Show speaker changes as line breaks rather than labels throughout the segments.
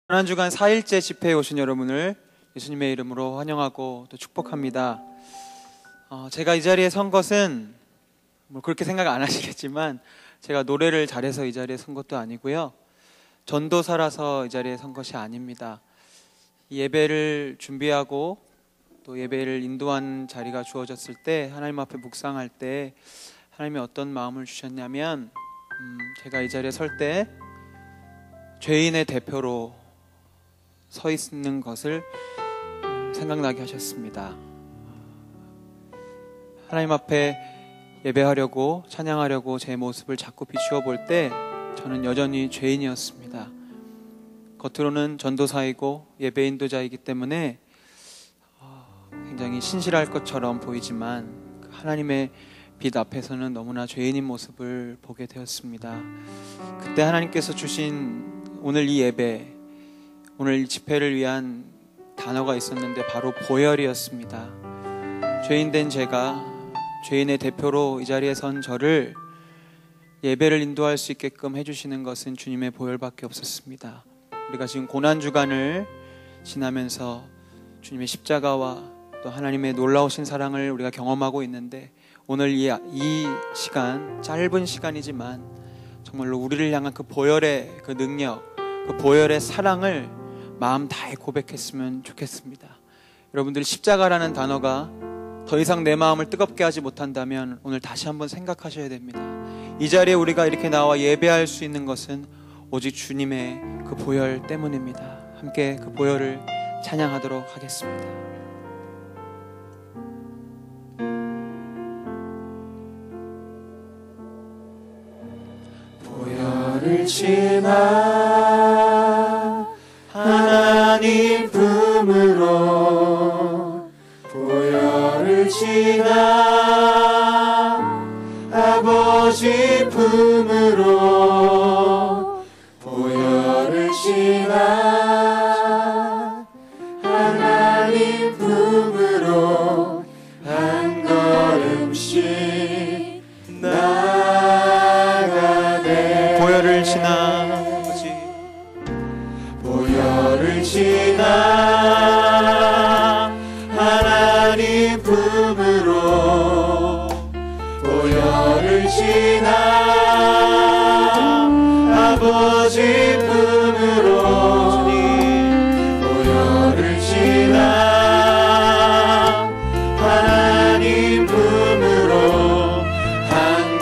한 주간 4일째 집회에 오신 여러분을 예수님의 이름으로 환영하고 또 축복합니다. 제가 이 자리에 선 것은 그렇게 생각 안 하시겠지만 제가 노래를 잘해서 이 자리에 선 것도 아니고요, 전도사라서 이 자리에 선 것이 아닙니다. 이 예배를 준비하고 또 예배를 인도한 자리가 주어졌을 때, 하나님 앞에 묵상할 때 하나님이 어떤 마음을 주셨냐면, 제가 이 자리에 설 때 죄인의 대표로 서 있는 것을 생각나게 하셨습니다. 하나님 앞에 예배하려고, 찬양하려고 제 모습을 자꾸 비추어 볼 때 저는 여전히 죄인이었습니다. 겉으로는 전도사이고 예배 인도자이기 때문에 굉장히 신실할 것처럼 보이지만 하나님의 빛 앞에서는 너무나 죄인인 모습을 보게 되었습니다. 그때 하나님께서 주신 오늘 이 예배, 오늘 이 집회를 위한 단어가 있었는데 바로 보혈이었습니다. 죄인된 제가, 죄인의 대표로 이 자리에 선 저를 예배를 인도할 수 있게끔 해주시는 것은 주님의 보혈밖에 없었습니다. 우리가 지금 고난주간을 지나면서 주님의 십자가와 또 하나님의 놀라우신 사랑을 우리가 경험하고 있는데, 오늘 이 시간, 짧은 시간이지만 정말로 우리를 향한 그 보혈의 그 능력, 그 보혈의 사랑을 마음 다해 고백했으면 좋겠습니다. 여러분들, 십자가라는 단어가 더 이상 내 마음을 뜨겁게 하지 못한다면 오늘 다시 한번 생각하셔야 됩니다. 이 자리에 우리가 이렇게 나와 예배할 수 있는 것은 오직 주님의 그 보혈 때문입니다. 함께 그 보혈을 찬양하도록 하겠습니다. 보혈을 지나 하나님 품으로, 보혈을 지나 아버지 품으로, 보혈을 지나 하나님 품으로 한 걸음씩 나가네. 보혈을 지나 아버지, 보혈을 지나 하나님 품으로, 보혈을 지나 아버지 품으로, 보혈을 지나 하나님 품으로 한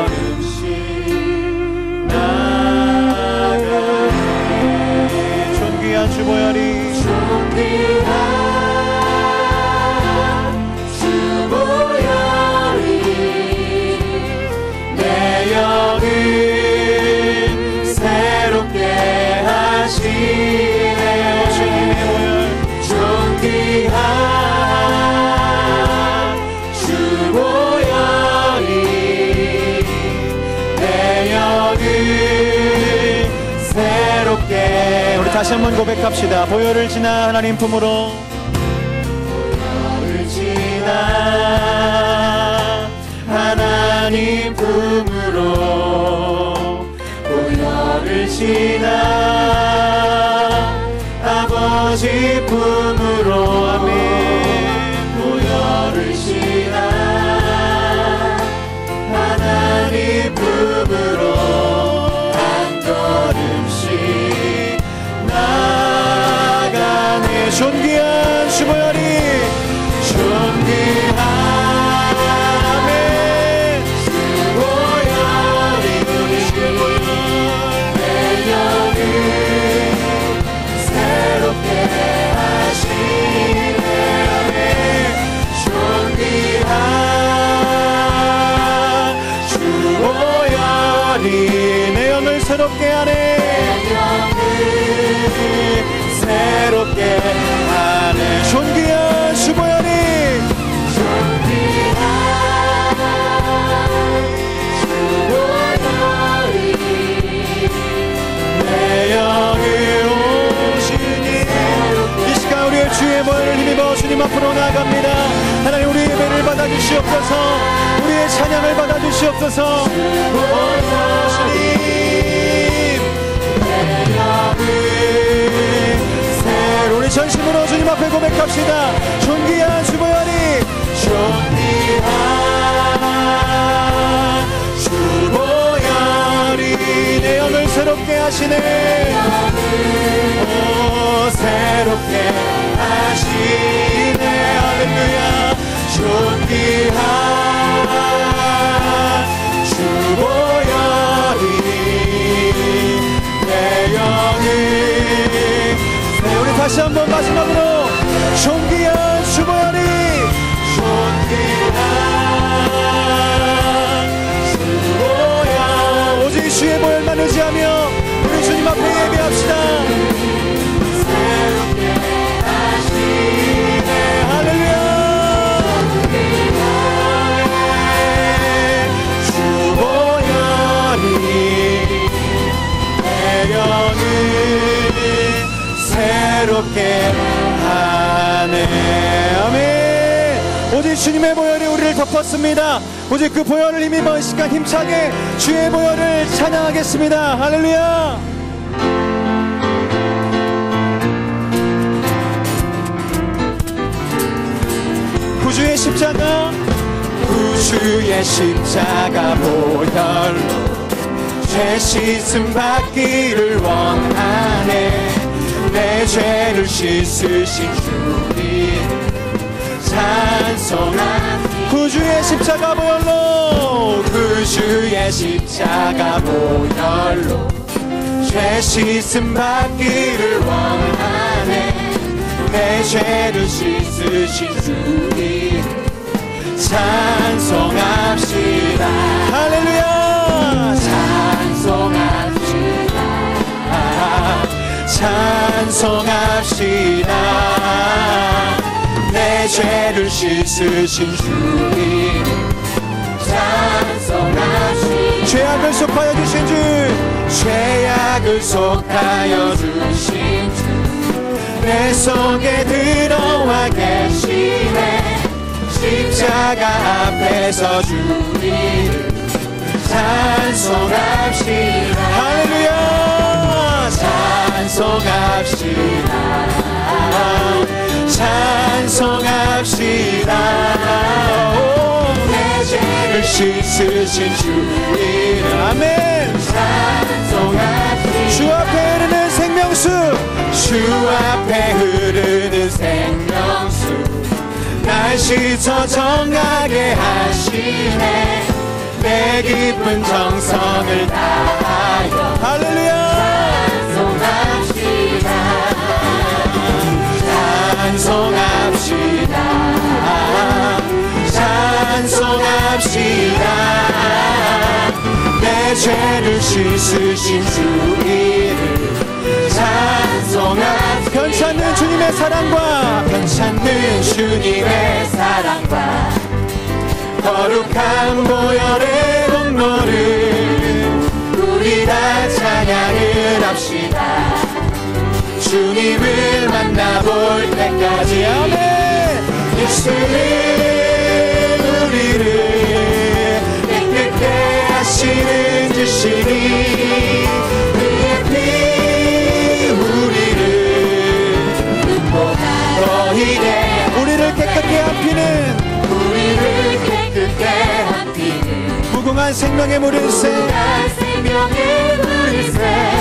걸음씩 나가네. 존귀한 주 보혈이, 존귀한 주 보혈이 내 영을 새롭게 하시네. 주님의 보혈, 존귀한 주 보혈이 내 영을 새롭게. 우리 다시 한번 고백합시다. 보혈을 지나 하나님 품으로, 보혈을 지나 하나님 품으로, 보혈을 지나 아버지 품으로, 아멘. 보혈을 지나 하나님 품으로 한 걸음씩 나가네. 존귀한 주 보혈이, 존귀한 아멘 주 보혈이 내 영을 새롭게 하시네. 존귀한 주 보혈이 내 영을 새롭게 하네. 새롭게 하네. 존귀한 주 보혈이, 존귀한 주 보혈이 내 영을 오시니. 이 시간 우리의 주의 보혈을 힘입어 주님 앞으로 나아갑니다. 하나님, 우리 예배를 받아주시옵소서. 우리의 찬양을 받아주시옵소서. 주님, 내 영을 전심으로 주님 앞에 고백합시다. 존귀한 주보혈이, 존귀한 주보혈이 내 영을 새롭게 하시네. 오, 새롭게 하시네. 할렐루야. 존귀한 주보혈이 내 영을. 네, 우리 다시 한번 마지막으로 존귀한 주보혈이, 존귀한 주보혈. 오직 주의 보혈만 의지하며 우리 주님 앞에 예배합시다. 새롭게 하시네. 할렐루야. 주보혈이 내 영을 새롭게 하네. 아멘. 오직 주님의 보혈이 우리를 덮었습니다. 오직 그 보혈을 힘입어 이 시간 힘차게 주의 보혈을 찬양하겠습니다. 할렐루야. 구주의 십자가, 구주의 십자가 보혈로 죄 씻음 받기를 원하네. 내 죄를 씻으신 주님 찬송합니다. 구주의 십자가 보혈로, 구주의 십자가 보혈로 죄 씻음 받기를 원하네. 내 죄를 씻으신 주님 찬송합시다. 할렐루야. 찬송합시다. 찬송합시다. 내 죄를 씻으신 주님 찬송합시다. 죄악을 속하여 주신 주, 죄악을 속하여 주신 주 내 속에 들어와 계시네. 십자가 앞에서 주님을 찬송합시다. 할렐루야. 찬송합시다. 찬송합시다. 내 죄를 씻으신 주님. 아멘. 찬송합시다. 주 앞에 흐르는 생명수, 주 앞에 흐르는 생명수 날 씻어 정하게 하시네. 내 깊은 정성을 다하여 할렐루야. 찬송합시다. 찬송합시다. 찬송합시다. 내 죄를 씻으신 주 이름 찬송합시다. 편찮는 주님의 사랑과, 편찮는 주님의 사랑과 거룩한 보혈의 공로를 우리 다 찬양을 합시다. 주님을 만나볼 때까지. 아멘. 예수는 우리를 깨끗게 하시는 주시니 그의 피 우리를 눈보다 더히게, 우리를 깨끗게 한 피는, 우리를 깨끗게 한 피는 무궁한 생명의 물일새, 생명의 물일새,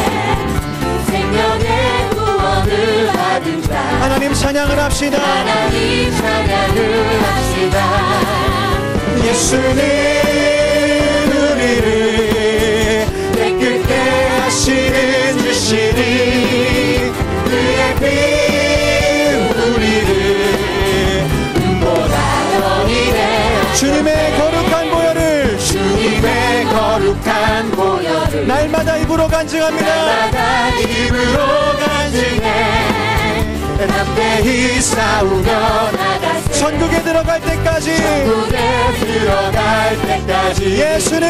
생명의 구원을 받은 자. 하나님 찬양을 합시다. 하나님 찬양을 합시다. 예수는 우리를 깨끗게 하시는 주시니 그의 피 우리를 눈보다 더히게. 주님의 거룩한 보혈을, 주님의 거룩한 보혈을 날마다 입으로 간증합니다. 날마다 입으로 간증해 담대히 싸우며 나가세. 천국에 들어갈 때까지, 천국에 들어갈 때까지. 예수는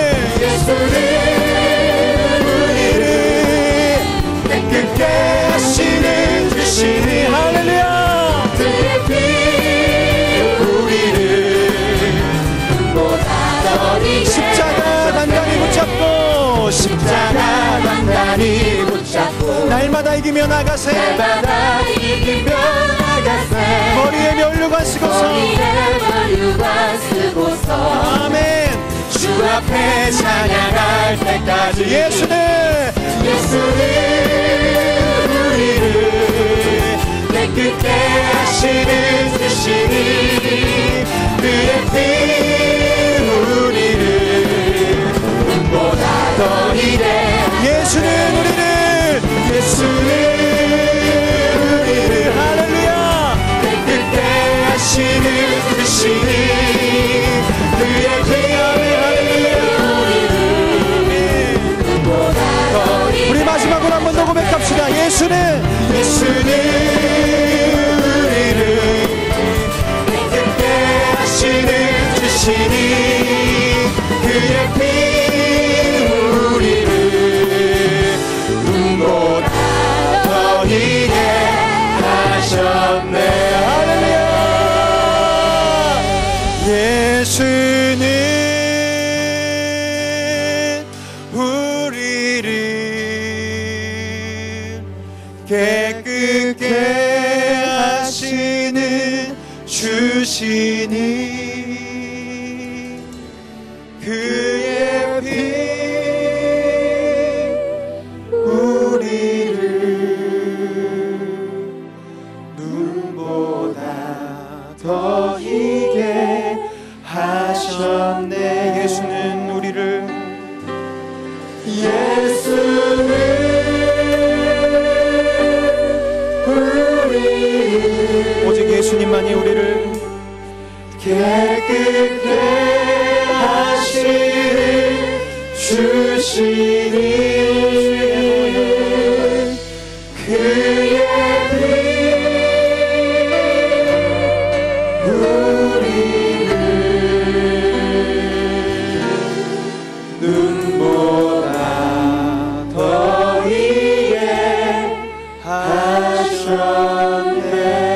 우리를 깨끗게 하시는 주시니 할렐루야. 그의 피 우리를 눈보다 더히게. 십자가 단단히 붙잡고, 십자가 단단히 붙잡고 날마다 날마다 이기며 나가세.
날마다 이기며 나가세.
머리에 면류관 쓰고서.
머리에 면류관 쓰고서.
아멘. 주 앞에 찬양할 때까지. 예수는 우리를 깨끗게 하시는 주시니 그의 피 우리를 눈보다 더 이래. 예수는 우리를 할렐루야 깨끗게 하시는 주시니 그의 피 우리 마지막으로 한 번 더 고백합시다. 예수는 우리를 깨끗게 하시는 주시니 그의 피 우리를 눈보다 더 희게 하셨네. 할렐루야. 예수는 깨끗게 하시는 주시니 그의 피 우리를 눈보다 더 희게 하셨네. 예수는 우리를 오직 예수님만이 우리를 깨끗게 하시는 주시니 그의 피 우리를 눈보다 더 희게 하셨네.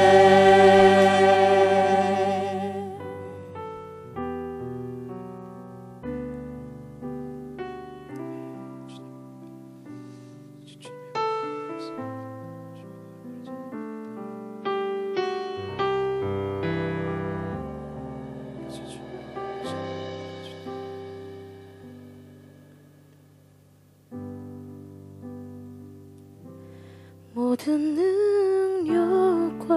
모든 능력과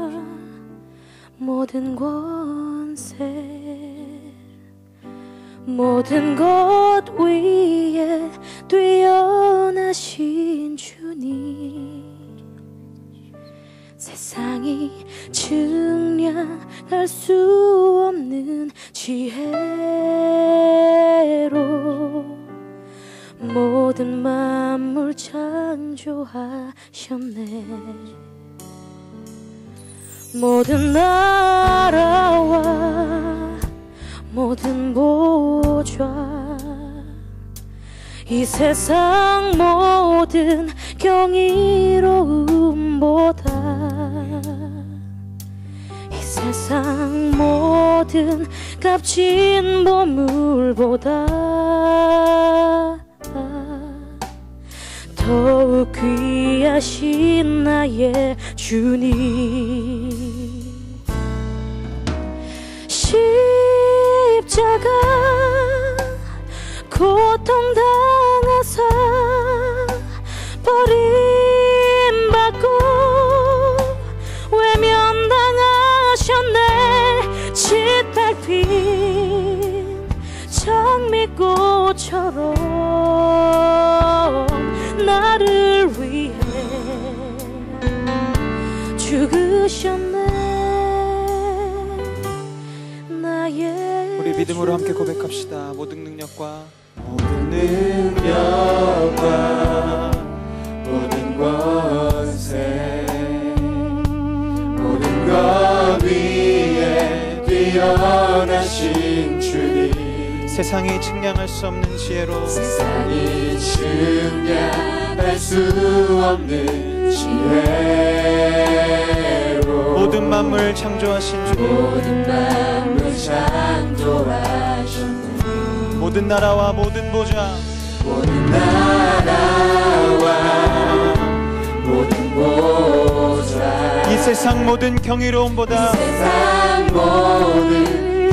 모든 권세 모든 것 위에 뛰어나신 주님 세상이 증량할 수 없는 지혜로 모든 만물 창조하셨네. 모든 나라와 모든 보좌 이 세상 모든 경이로움보다 이 세상 모든 값진 보물보다 더욱 귀하신 나의 주님 십자가 고통당하사 버림받고 외면당하셨네. 짓밟힌 장미꽃처럼 나를 위해 죽으셨네. 나의
우리 믿음으로 함께 고백합시다. 모든 능력과 모든 권세 모든 것 위에 뛰어나신 주님 세상이 측량할 수 없는 지혜로 세상이 측량할 수 없는 지혜로 모든 만물 창조하신 주님 모든 만물 창조하셨네. 모든 나라와 모든 보좌 모든 나라와
모든 보좌
이 세상 모든 경이로움보다
세상 모든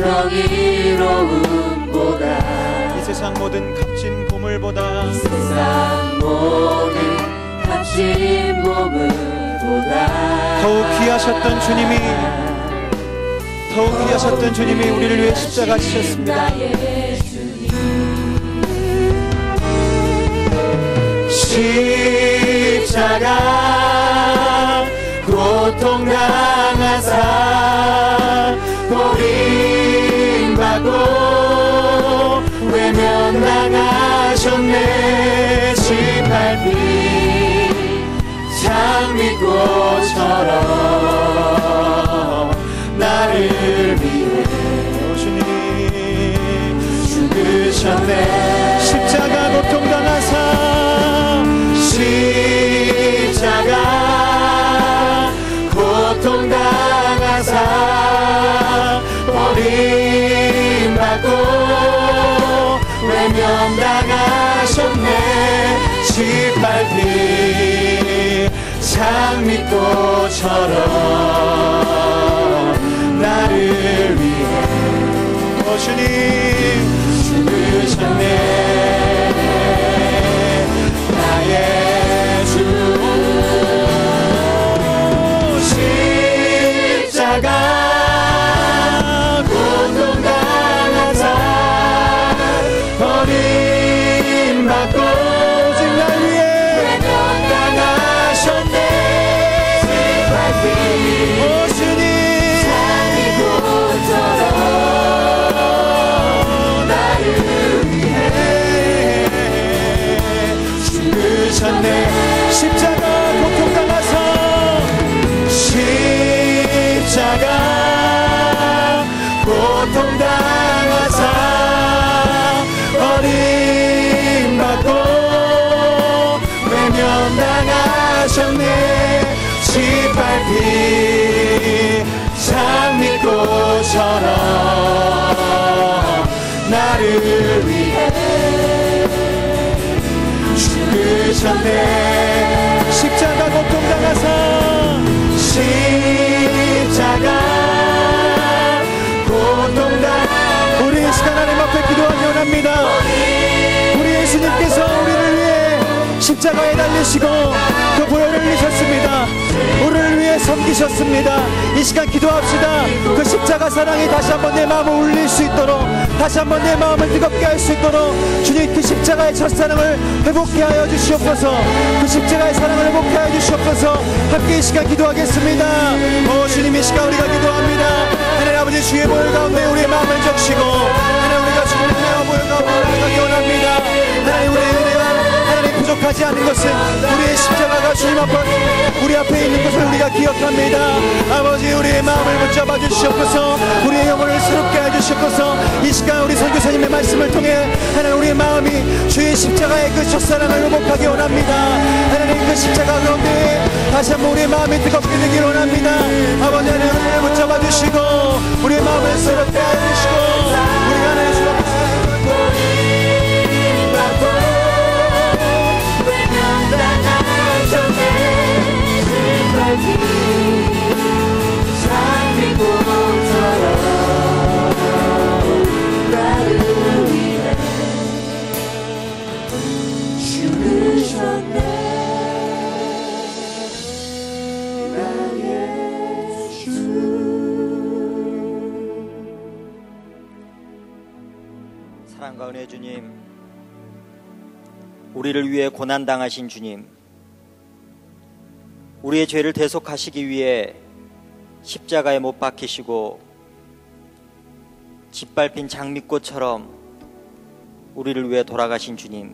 경이로움보다
이 세상 모든 값진 보물보다
세상 모든 값진 보물보다
더욱 귀하셨던 주님이 우리를 위해 십자가 지셨습니다. 십자가 고통당하사 버림받고 외면당하셨네. 짓밟힌 장미꽃처럼 나를 위해 주님 죽으셨네. 십자가 고통당하사 십자가 고통당하사 버림받고 외면당하셨네. 짓밟힌 장미꽃처럼 나를 위해 주님 죽으셨네. 나의 주 십자가 고통당하사 버림받고 오직 날 위해 외면당하셨네. 오 주님 장미꽃처럼 나를 위해 죽으셨네. 십자가 고통당하사 십자가 고통당하사 버림받고 외면당하셨네. 짓밟힌 장미꽃처럼 나를 위해 죽으셨네. 십자가 고통당하사 십자가 고통당 우리 이 시간 하나님 앞에 기도하기 원합니다. 우리 예수님께서 우리를 위해 십자가에 달리시고 그 보혈을 흘리셨습니다. 우리를 위해 섬기셨습니다. 이 시간 기도합시다. 그 십자가 사랑이 다시 한번 내 마음을 울릴 수 있도록, 다시 한번 내 마음을 뜨겁게 할 수 있도록 주님 그 십자가의 첫사랑을 회복케 하여 주시옵소서. 그 십자가의 사랑을 회복케 하여 주시옵소서. 함께 이 시간 기도하겠습니다. 주님 이 시간 우리가 기도합니다. 하나님 아버지 주의 보혈 가운데 우리의 마음을 적시고 하나님 우리가 주님의 보혈 가운데 나아가기 원합니다. 하나님 우리의 은혜가 하나님 부족하지 않은 것은 우리의 십자가가 주님 앞에 우리 앞에 있는 것을 우리가 기억합니다. 아버지 우리의 마음을 붙잡아 주시옵소서. 우리의 영혼을 새롭게 해주시옵소서. 이 시간 우리 선교사님의 말씀을 통해 하나님 우리의 마음이 주의 십자가의 그 첫사랑을 회복하기 원합니다. 하나님 그 십자가 가운데 다시 한번 우리의 마음이 뜨겁게 되기를 원합니다. 아버지 하나님 우리를 붙잡아 주시고 우리의 마음을 새롭게 해주시고 우리가 하나님 주 앞에
사랑과 은혜 주님, 우리를 위해 고난당하신 주님, 우리의 죄를 대속하시기 위해 십자가에 못 박히시고 짓밟힌 장미꽃처럼 우리를 위해 돌아가신 주님,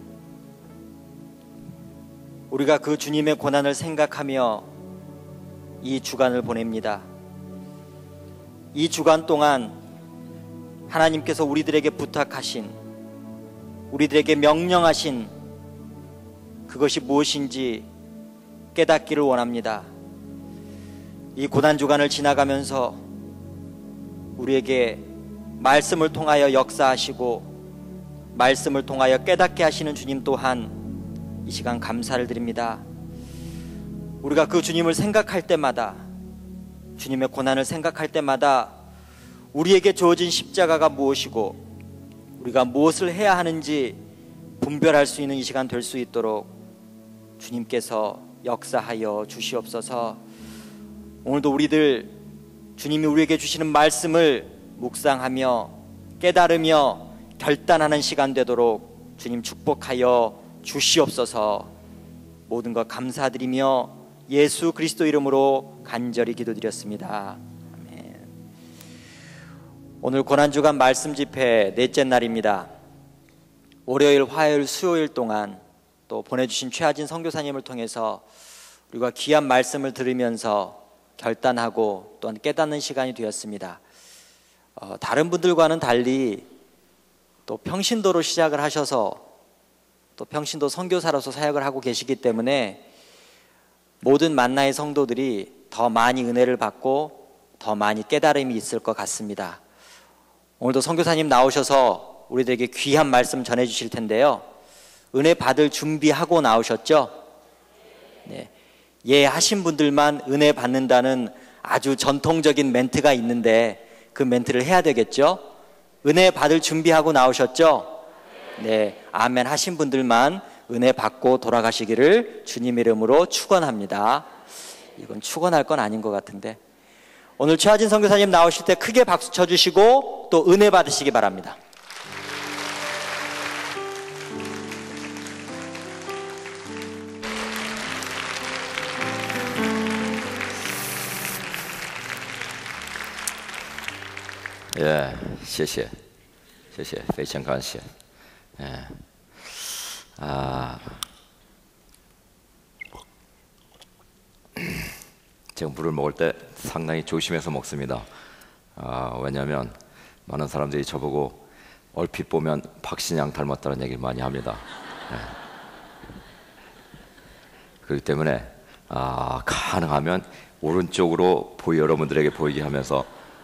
우리가 그 주님의 고난을 생각하며 이 주간을 보냅니다. 이 주간 동안 하나님께서 우리들에게 부탁하신, 우리들에게 명령하신 그것이 무엇인지 깨닫기를 원합니다. 이 고난주간을 지나가면서 우리에게 말씀을 통하여 역사하시고 말씀을 통하여 깨닫게 하시는 주님 또한 이 시간 감사를 드립니다. 우리가 그 주님을 생각할 때마다, 주님의 고난을 생각할 때마다 우리에게 주어진 십자가가 무엇이고 우리가 무엇을 해야 하는지 분별할 수 있는 이 시간 될 수 있도록 주님께서 역사하여 주시옵소서. 오늘도 우리들 주님이 우리에게 주시는 말씀을 묵상하며 깨달으며 결단하는 시간 되도록 주님 축복하여 주시옵소서. 모든 것 감사드리며 예수 그리스도 이름으로 간절히 기도드렸습니다. 아멘. 오늘 고난주간 말씀 집회 넷째 날입니다. 월요일, 화요일, 수요일 동안 또 보내주신 최하진 선교사님을 통해서 우리가 귀한 말씀을 들으면서 결단하고 또한 깨닫는 시간이 되었습니다. 다른 분들과는 달리 또 평신도로 시작을 하셔서 또 평신도 선교사로서 사역을 하고 계시기 때문에 모든 만나의 성도들이 더 많이 은혜를 받고 더 많이 깨달음이 있을 것 같습니다. 오늘도 선교사님 나오셔서 우리들에게 귀한 말씀 전해주실 텐데요. 은혜 받을 준비하고 나오셨죠? 네. 예 하신 분들만 은혜 받는다는 아주 전통적인 멘트가 있는데 그 멘트를 해야 되겠죠? 은혜 받을 준비하고 나오셨죠? 네, 아멘 하신 분들만 은혜 받고 돌아가시기를 주님 이름으로 축원합니다. 이건 축원할 건 아닌 것 같은데 오늘 최하진 선교사님 나오실 때 크게 박수 쳐주시고 또 은혜 받으시기 바랍니다.
예, 谢谢，谢谢，非常感谢。제가 물을 먹을 때 상당히 조심해서 먹습니다. 왜냐하면 많은 사람들이 저보고 얼핏 보면 박신양 닮았다는 얘기를 많이 합니다. 그렇기 때문에 가능하면 오른쪽으로 여러분들에게 보이게 하면서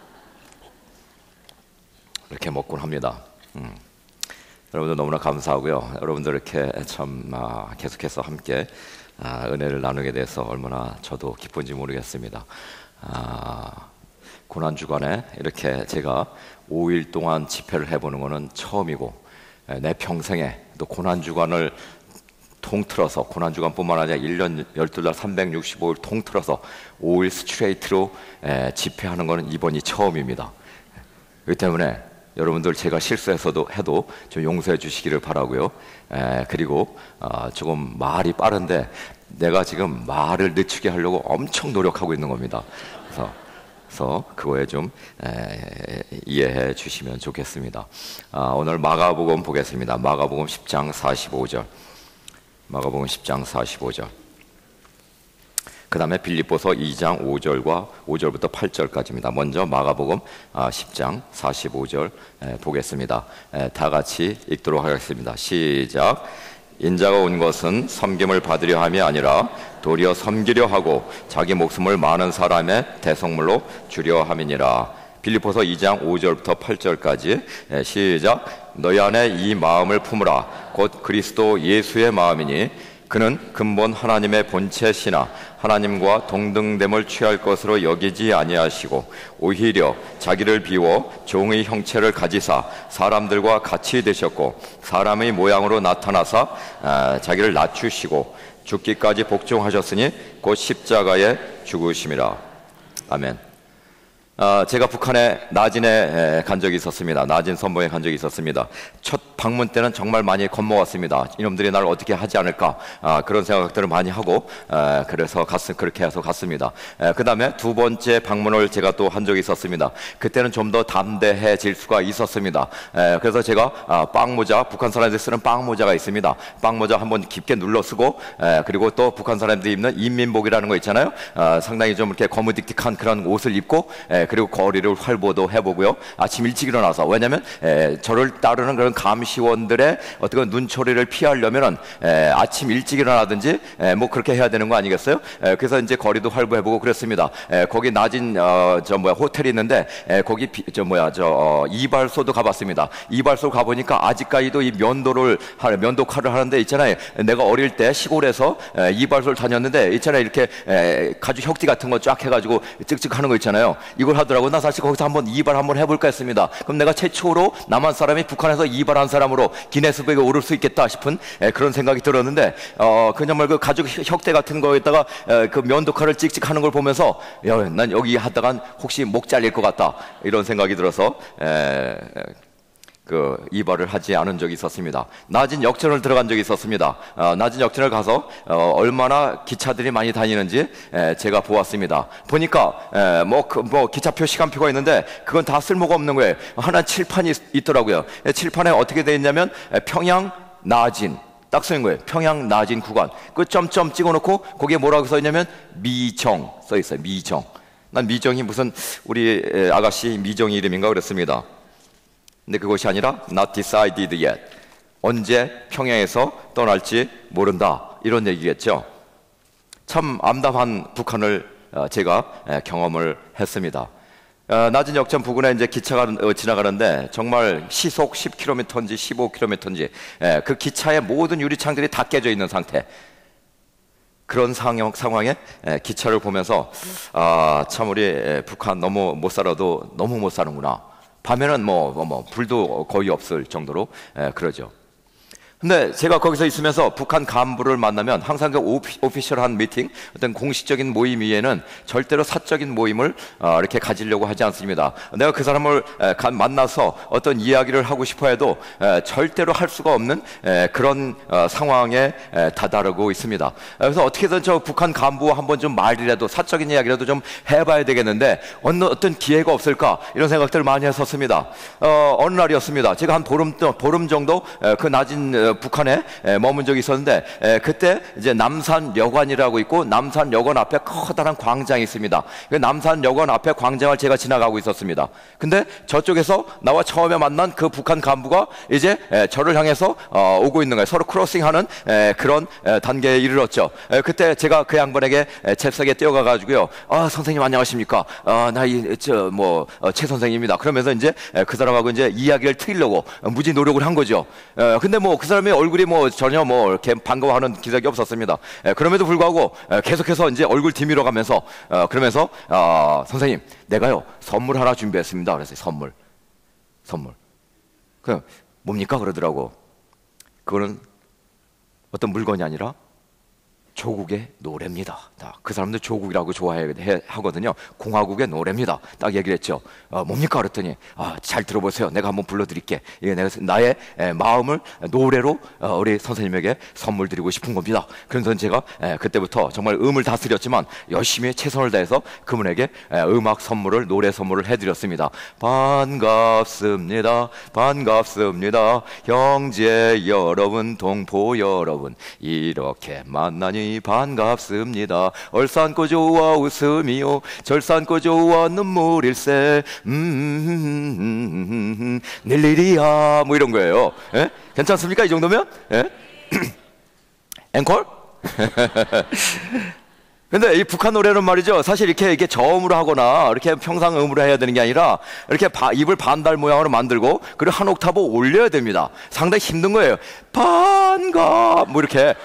이렇게 먹곤 합니다. 여러분들 너무나 감사하고요. 여러분들 이렇게 참 계속해서 함께 은혜를 나누게 돼서 얼마나 저도 기쁜지 모르겠습니다. 고난주간에 이렇게 제가 5일 동안 집회를 해보는 것은 처음이고 내 평생에 또 고난주간을 통틀어서 고난주간뿐만 아니라 1년 12달 365일 통틀어서 5일 스트레이트로 집회하는 것은 이번이 처음입니다. 그렇기 때문에 여러분들 제가 실수해서도 해도 좀 용서해 주시기를 바라고요. 그리고 조금 말이 빠른데 내가 지금 말을 늦추게 하려고 엄청 노력하고 있는 겁니다. 그래서 그거에 좀 이해해 주시면 좋겠습니다. 오늘 마가복음 보겠습니다. 마가복음 10장 45절. 마가복음 10장 45절. 그 다음에 빌립보서 2장 5절부터 8절까지입니다. 먼저 마가복음 10장 45절 보겠습니다. 다 같이 읽도록 하겠습니다. 시작. 인자가 온 것은 섬김을 받으려 함이 아니라 도리어 섬기려 하고 자기 목숨을 많은 사람의 대속물로 주려 함이니라. 빌립보서 2장 5절부터 8절까지 시작. 너희 안에 이 마음을 품으라. 곧 그리스도 예수의 마음이니 그는 근본 하나님의 본체시나 하나님과 동등됨을 취할 것으로 여기지 아니하시고 오히려 자기를 비워 종의 형체를 가지사 사람들과 같이 되셨고 사람의 모양으로 나타나사 자기를 낮추시고 죽기까지 복종하셨으니 곧 십자가에 죽으심이라. 아멘. 제가 북한에 나진에 간 적이 있었습니다. 나진 선봉에 간 적이 있었습니다. 첫 방문 때는 정말 많이 겁먹었습니다. 이놈들이 나를 어떻게 하지 않을까 그런 생각들을 많이 하고 그래서 그렇게 해서 갔습니다. 그 다음에 두 번째 방문을 제가 또 한 적이 있었습니다. 그때는 좀 더 담대해질 수가 있었습니다. 그래서 제가 빵모자, 북한 사람들이 쓰는 빵모자가 있습니다. 빵모자 한번 깊게 눌러 쓰고 그리고 또 북한 사람들이 입는 인민복이라는 거 있잖아요. 상당히 좀 이렇게 거무딕딕한 그런 옷을 입고 그리고 거리를 활보도 해보고요. 아침 일찍 일어나서, 왜냐하면 저를 따르는 그런 감시원들의 어떤 눈초리를 피하려면은 아침 일찍 일어나든지 뭐 그렇게 해야 되는 거 아니겠어요? 그래서 이제 거리도 활보해보고 그랬습니다. 거기 낮은 호텔이 있는데 거기 이발소도 가봤습니다. 이발소 가보니까 아직까지도 이 면도칼을 하는데 있잖아요. 내가 어릴 때 시골에서 이발소를 다녔는데 있잖아요. 이렇게 가죽 혁띠 같은 거 쫙 해가지고 찍찍 하는 거 있잖아요. 이걸 하더라고. 나 사실 거기서 한번 이발 한번 해볼까 했습니다. 그럼 내가 최초로 남한 사람이 북한에서 이발한 사람으로 기네스북에 오를 수 있겠다 싶은 그런 생각이 들었는데 그 정말 그 가죽 혁대 같은 거에다가 그 면도칼을 찍찍 하는 걸 보면서 난 여기 하다간 혹시 목 잘릴 것 같다 이런 생각이 들어서 그 이발을 하지 않은 적이 있었습니다. 낮은 역전을 들어간 적이 있었습니다. 낮은 역전을 가서 얼마나 기차들이 많이 다니는지 제가 보았습니다. 보니까 뭐 기차표 시간표가 있는데 그건 다 쓸모가 없는 거예요. 하나 칠판이 있더라고요. 칠판에 어떻게 되어 있냐면 평양 나진 딱 써있는 거예요. 평양 나진 구간 그 점점 찍어놓고 거기에 뭐라고 써있냐면 미정 써있어요. 미정. 난 미정이 무슨 우리 아가씨 미정이 이름인가 그랬습니다. 근데 그것이 아니라 not decided yet. 언제 평양에서 떠날지 모른다. 이런 얘기겠죠. 참 암담한 북한을 제가 경험을 했습니다. 낮은 역전 부근에 이제 기차가 지나가는데 정말 시속 10km인지 15km인지 그 기차의 모든 유리창들이 다 깨져 있는 상태. 그런 상황에 기차를 보면서 참 우리 북한 너무 못 살아도 너무 못 사는구나. 밤에는 불도 거의 없을 정도로 그러죠. 근데 제가 거기서 있으면서 북한 간부를 만나면 항상 그 오피셜한 미팅, 어떤 공식적인 모임 위에는 절대로 사적인 모임을 이렇게 가지려고 하지 않습니다. 내가 그 사람을 만나서 어떤 이야기를 하고 싶어 해도 절대로 할 수가 없는 그런 상황에 다다르고 있습니다. 그래서 어떻게든 저 북한 간부와 한번 좀 말이라도 사적인 이야기라도 좀 해봐야 되겠는데 어떤 기회가 없을까 이런 생각들을 많이 했었습니다. 어느 날이었습니다. 제가 한 보름 정도 그 낮은 북한에 머문 적이 있었는데 그때 이제 남산여관이라고 있고 남산여관 앞에 커다란 광장이 있습니다. 그 남산여관 앞에 광장을 제가 지나가고 있었습니다. 근데 저쪽에서 나와 처음에 만난 그 북한 간부가 이제 저를 향해서 오고 있는 거예요. 서로 크로싱하는 그런 단계에 이르렀죠. 그때 제가 그 양반에게 잽싸게 뛰어가 가지고요. 선생님 안녕하십니까? 최 선생입니다. 그러면서 이제 그 사람하고 이제 이야기를 트이려고 무지 노력을 한 거죠. 근데 그 사람의 얼굴이 전혀 이렇게 반가워하는 기색이 없었습니다. 그럼에도 불구하고 계속해서 이제 얼굴 디밀어 가면서 그러면서 선생님 내가요 선물 하나 준비했습니다. 그래서 선물. 그 뭡니까 그러더라고. 그거는 어떤 물건이 아니라 조국의 노래입니다. 그 사람들 조국이라고 좋아하거든요. 공화국의 노래입니다. 딱 얘기를 했죠. 뭡니까 그랬더니 잘 들어보세요. 내가 한번 불러드릴게. 이게 내가 나의 마음을 노래로 우리 선생님에게 선물 드리고 싶은 겁니다. 그래서 제가 그때부터 정말 음을 다스렸지만 열심히 최선을 다해서 그분에게 음악 선물을 노래 선물을 해드렸습니다. 반갑습니다. 형제 여러분 동포 여러분 이렇게 만나니 반갑습니다. 얼싸안고 좋아 웃음이요 절싸안고 좋아 눈물일세 닐리리야 뭐 이런 거예요. 괜찮습니까 이 정도면? 앵콜? 근데 이 북한 노래는 말이죠. 사실 이렇게 저음으로 하거나 이렇게 평상음으로 해야 되는 게 아니라 이렇게 입을 반달 모양으로 만들고 그리고 한 옥타브 올려야 됩니다. 상당히 힘든 거예요. 반갑 뭐 이렇게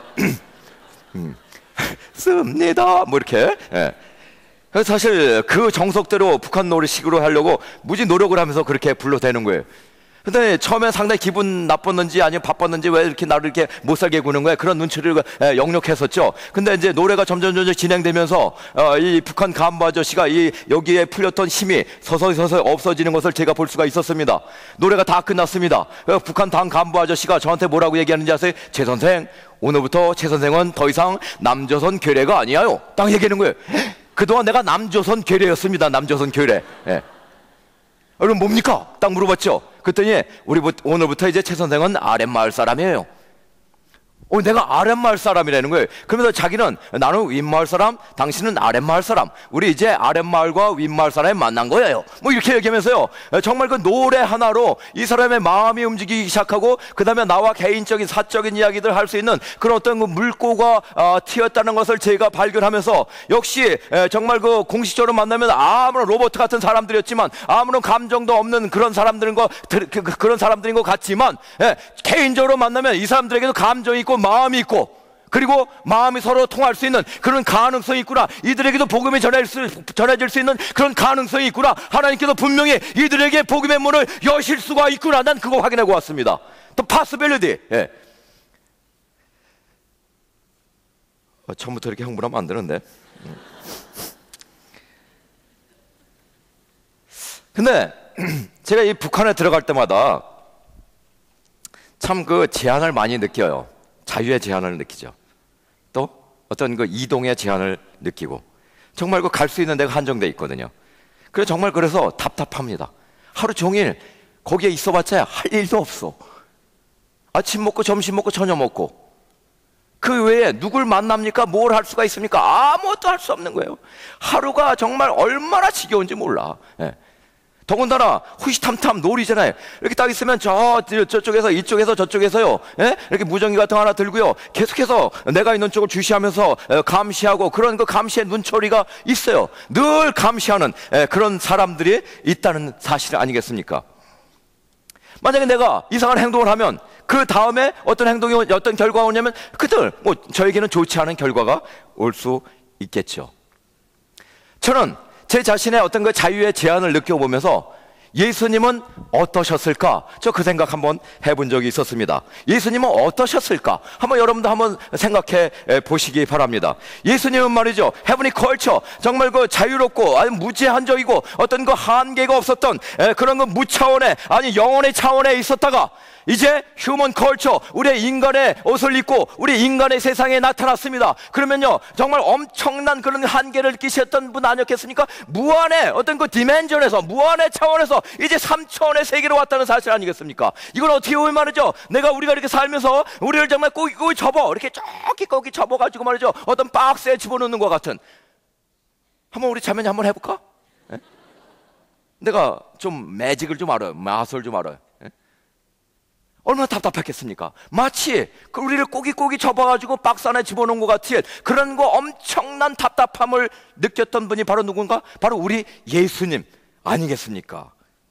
씁니다 뭐 이렇게. 그래서 사실 그 정석대로 북한 노래식으로 하려고 무지 노력을 하면서 그렇게 불러대는 거예요. 근데 처음엔 상당히 기분 나빴는지 아니면 바빴는지 왜 이렇게 나를 이렇게 못살게 구는 거야 그런 눈치를 역력했었죠. 근데 이제 노래가 점점 진행되면서 이 북한 간부 아저씨가 여기에 풀렸던 힘이 서서히 없어지는 것을 제가 볼 수가 있었습니다. 노래가 다 끝났습니다. 북한 당 간부 아저씨가 저한테 뭐라고 얘기하는지 아세요? 최 선생 오늘부터 최 선생은 더 이상 남조선 괴뢰가 아니에요. 딱 얘기하는 거예요. 그동안 내가 남조선 괴뢰였습니다. 남조선 괴뢰. 그럼 뭡니까? 딱 물어봤죠. 그랬더니 오늘부터 이제 최 선생은 아랫마을 사람이에요. 내가 아랫마을 사람이라는 거예요. 그러면서 자기는 나는 윗마을 사람, 당신은 아랫마을 사람, 우리 이제 아랫마을과 윗마을 사람이 만난 거예요. 뭐 이렇게 얘기하면서요, 정말 그 노래 하나로 이 사람의 마음이 움직이기 시작하고, 그 다음에 나와 개인적인 사적인 이야기들 할 수 있는 그런 어떤 그 물꼬가 튀었다는 것을 제가 발견하면서, 역시 정말 그 공식적으로 만나면 아무런 로봇 같은 사람들이었지만, 아무런 감정도 없는 그런 사람들인 것 같지만, 개인적으로 만나면 이 사람들에게도 감정이 있고 마음이 있고, 그리고 마음이 서로 통할 수 있는 그런 가능성이 있구나, 이들에게도 복음이 전해질 수 있는 그런 가능성이 있구나, 하나님께서 분명히 이들에게 복음의 문을 여실 수가 있구나, 난 그거 확인하고 왔습니다. 또 possibility. 처음부터 이렇게 흥분하면 안 되는데. 근데 제가 이 북한에 들어갈 때마다 참 그 제한을 많이 느껴요. 자유의 제한을 느끼죠. 또 어떤 그 이동의 제한을 느끼고, 정말 그 갈 수 있는 데가 한정돼 있거든요. 그래서 정말 그래서 답답합니다. 하루 종일 거기에 있어봤자 할 일도 없어. 아침 먹고 점심 먹고 저녁 먹고, 그 외에 누굴 만납니까? 뭘 할 수가 있습니까? 아무것도 할 수 없는 거예요. 하루가 정말 얼마나 지겨운지 몰라. 더군다나 후시탐탐 놀이잖아요. 이렇게 딱 있으면 저쪽에서 이쪽에서 저쪽에서요, 이렇게 무전기 같은 거 하나 들고요, 계속해서 내가 있는 쪽을 주시하면서 감시하고, 그런 그 감시의 눈초리가 있어요. 늘 감시하는 그런 사람들이 있다는 사실 아니겠습니까? 만약에 내가 이상한 행동을 하면 그 다음에 어떤 결과가 오냐면 뭐 저에게는 좋지 않은 결과가 올 수 있겠죠. 저는 제 자신의 어떤 그 자유의 제한을 느껴보면서 예수님은 어떠셨을까? 저 그 생각 한번 해본 적이 있었습니다. 예수님은 어떠셨을까? 여러분도 한번 생각해 보시기 바랍니다. 예수님은 말이죠, 헤븐리 컬처, 정말 그 자유롭고 아주 무제한적이고 어떤 그 한계가 없었던 그런 그 무차원의, 아니 영혼의 차원에 있었다가 이제 휴먼 컬처, 우리의 인간의 옷을 입고 우리 인간의 세상에 나타났습니다. 그러면요, 정말 엄청난 그런 한계를 느끼셨던 분 아니었겠습니까? 무한의 어떤 그 디멘전에서, 무한의 차원에서 이제 3차원의 세계로 왔다는 사실 아니겠습니까? 이걸 어떻게 보면 말이죠, 우리가 이렇게 살면서 우리를 정말 꼬기 접어, 이렇게 저기 거기 접어가지고 말이죠, 어떤 박스에 집어넣는 것 같은. 한번 우리 자매님 한번 해볼까? 내가 좀 매직을 좀 알아요. 마술 좀 알아요. 얼마나 답답했겠습니까? 마치 우리를 꼬기 접어가지고 박스 안에 집어넣은 것 같은 그런 거 엄청난 답답함을 느꼈던 분이 바로 누군가? 바로 우리 예수님 아니겠습니까?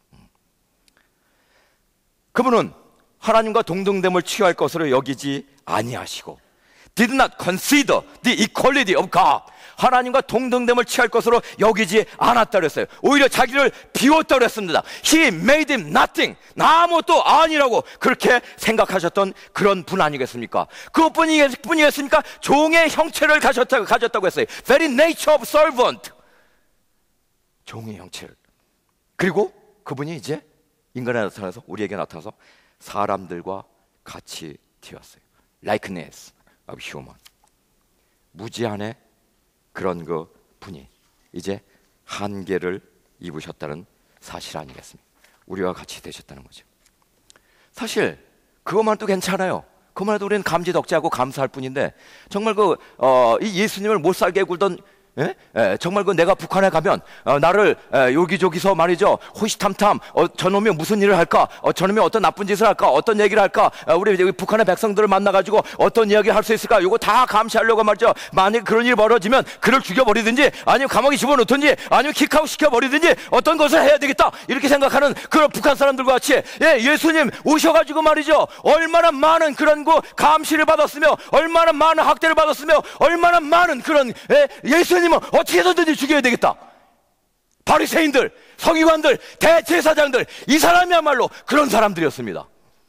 그분은 하나님과 동등됨을 취할 것으로 여기지 아니하시고, did not consider the equality of God, 하나님과 동등됨을 취할 것으로 여기지 않았다 그랬어요. 오히려 자기를 비웠다 그랬습니다. He made him nothing, 아무것도 아니라고 그렇게 생각하셨던 그런 분 아니겠습니까? 그뿐이겠습니까? 종의 형체를 가졌다고 했어요. Very nature of servant, 종의 형체를. 그리고 그분이 이제 인간에 나타나서, 우리에게 나타나서 사람들과 같이 되었어요. Likeness of human, 무지한의 그런 그 분이 이제 한계를 입으셨다는 사실 아니겠습니까? 우리와 같이 되셨다는 거죠. 사실 그것만 해도 괜찮아요. 그것만 해도 우리는 감지덕지하고 감사할 뿐인데, 정말 이 예수님을 못 살게 굴던, 정말 내가 북한에 가면 나를 여기저기서 말이죠, 호시탐탐 저놈이 무슨 일을 할까, 저놈이 어떤 나쁜 짓을 할까, 어떤 얘기를 할까, 우리 북한의 백성들을 만나가지고 어떤 이야기를 할 수 있을까, 이거 다 감시하려고 말이죠. 만약 그런 일이 벌어지면 그를 죽여버리든지, 아니면 감옥에 집어넣든지, 아니면 킥아웃 시켜버리든지 어떤 것을 해야 되겠다, 이렇게 생각하는 그런 북한 사람들과 같이 예수님 오셔가지고 말이죠, 얼마나 많은 그런 감시를 받았으며, 얼마나 많은 학대를 받았으며, 얼마나 많은 그런 예수님 어떻게 해서든지 죽여야 되겠다. 바리새인들, 서기관들, 대제사장들, 이 사람이야말로 그런 사람들이었습니다.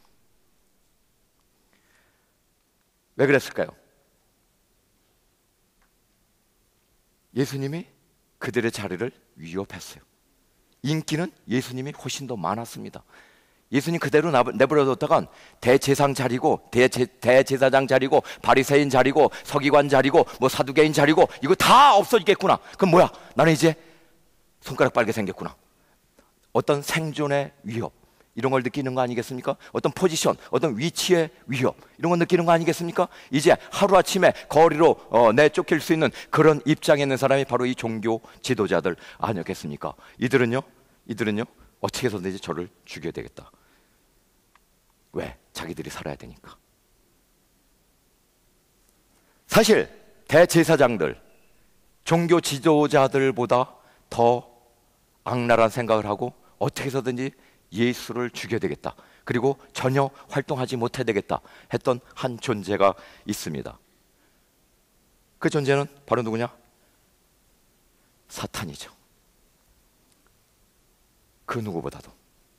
왜 그랬을까요? 예수님이 그들의 자리를 위협했어요. 인기는 예수님이 훨씬 더 많았습니다. 예수님 그대로 내버려뒀다간 대제사장 자리고, 대제사장 자리고, 바리새인 자리고, 서기관 자리고, 뭐 사두개인 자리고, 이거 다 없어지겠구나. 그럼 뭐야? 나는 이제 손가락 빨게 생겼구나. 어떤 생존의 위협, 이런 걸 느끼는 거 아니겠습니까? 어떤 포지션, 어떤 위치의 위협, 이런 걸 느끼는 거 아니겠습니까? 이제 하루아침에 거리로 내쫓길 수 있는 그런 입장에 있는 사람이 바로 이 종교 지도자들 아니었겠습니까? 이들은요 어떻게 해서든지 저를 죽여야 되겠다. 왜? 자기들이 살아야 되니까. 사실 대제사장들, 종교 지도자들보다 더 악랄한 생각을 하고 어떻게 해서든지 예수를 죽여야 되겠다, 그리고 전혀 활동하지 못해야 되겠다 했던 한 존재가 있습니다. 그 존재는 바로 누구냐? 사탄이죠. 그 누구보다도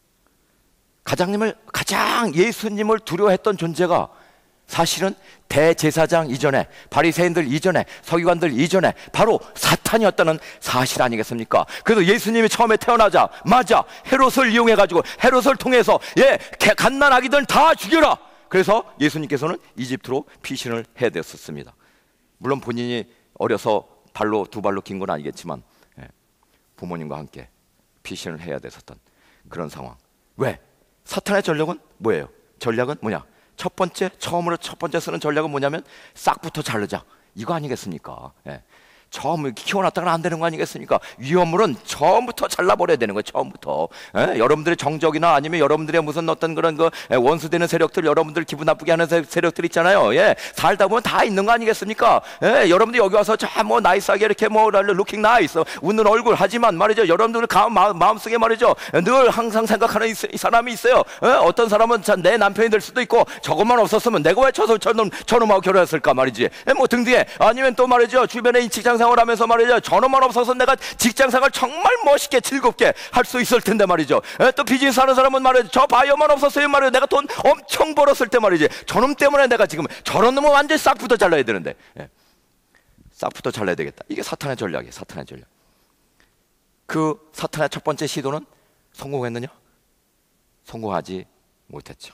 가장 예수님을 두려워했던 존재가 사실은 대제사장 이전에, 바리새인들 이전에, 서기관들 이전에 바로 사탄이었다는 사실 아니겠습니까? 그래서 예수님이 처음에 태어나자마자 헤롯을 이용해가지고 헤롯을 통해서 갓난아기들 다 죽여라. 그래서 예수님께서는 이집트로 피신을 해야 됐었습니다. 물론 본인이 어려서 두 발로 긴 건 아니겠지만 부모님과 함께 피신을 해야 됐었던 그런 상황. 왜? 사탄의 전략은 뭐예요? 전략은 뭐냐? 첫 번째 쓰는 전략은 뭐냐면 싹부터 자르자, 이거 아니겠습니까? 처음 키워놨다가는 안 되는 거 아니겠습니까? 위험물은 처음부터 잘라버려야 되는 거예요. 처음부터. 여러분들의 정적이나 아니면 여러분들의 무슨 어떤 그런 원수되는 세력들, 여러분들 기분 나쁘게 하는 세력들 있잖아요. 살다 보면 다 있는 거 아니겠습니까? 여러분들 여기 와서 나이스하게 이렇게 looking nice, 웃는 얼굴, 하지만 말이죠, 여러분들 마음속에 말이죠, 늘 항상 생각하는 이 사람이 있어요. 어떤 사람은 내 남편이 될 수도 있고, 저것만 없었으면 내가 왜 저놈하고 결혼했을까 말이지. 등뒤에 아니면 또 말이죠, 주변에 직장 생활하면서 말이죠, 저놈만 없어서 내가 직장 생활 정말 멋있게 즐겁게 할 수 있을 텐데 말이죠. 또 비즈니스 하는 사람은 말이죠, 저 바이어만 없었어요 말이죠, 내가 돈 엄청 벌었을 때 말이지, 저놈 때문에 내가 지금 저런 놈은 완전히 싹부터 잘라야 되는데, 싹부터 잘라야 되겠다. 이게 사탄의 전략이에요. 사탄의 전략. 그 사탄의 첫 번째 시도는 성공했느냐? 성공하지 못했죠.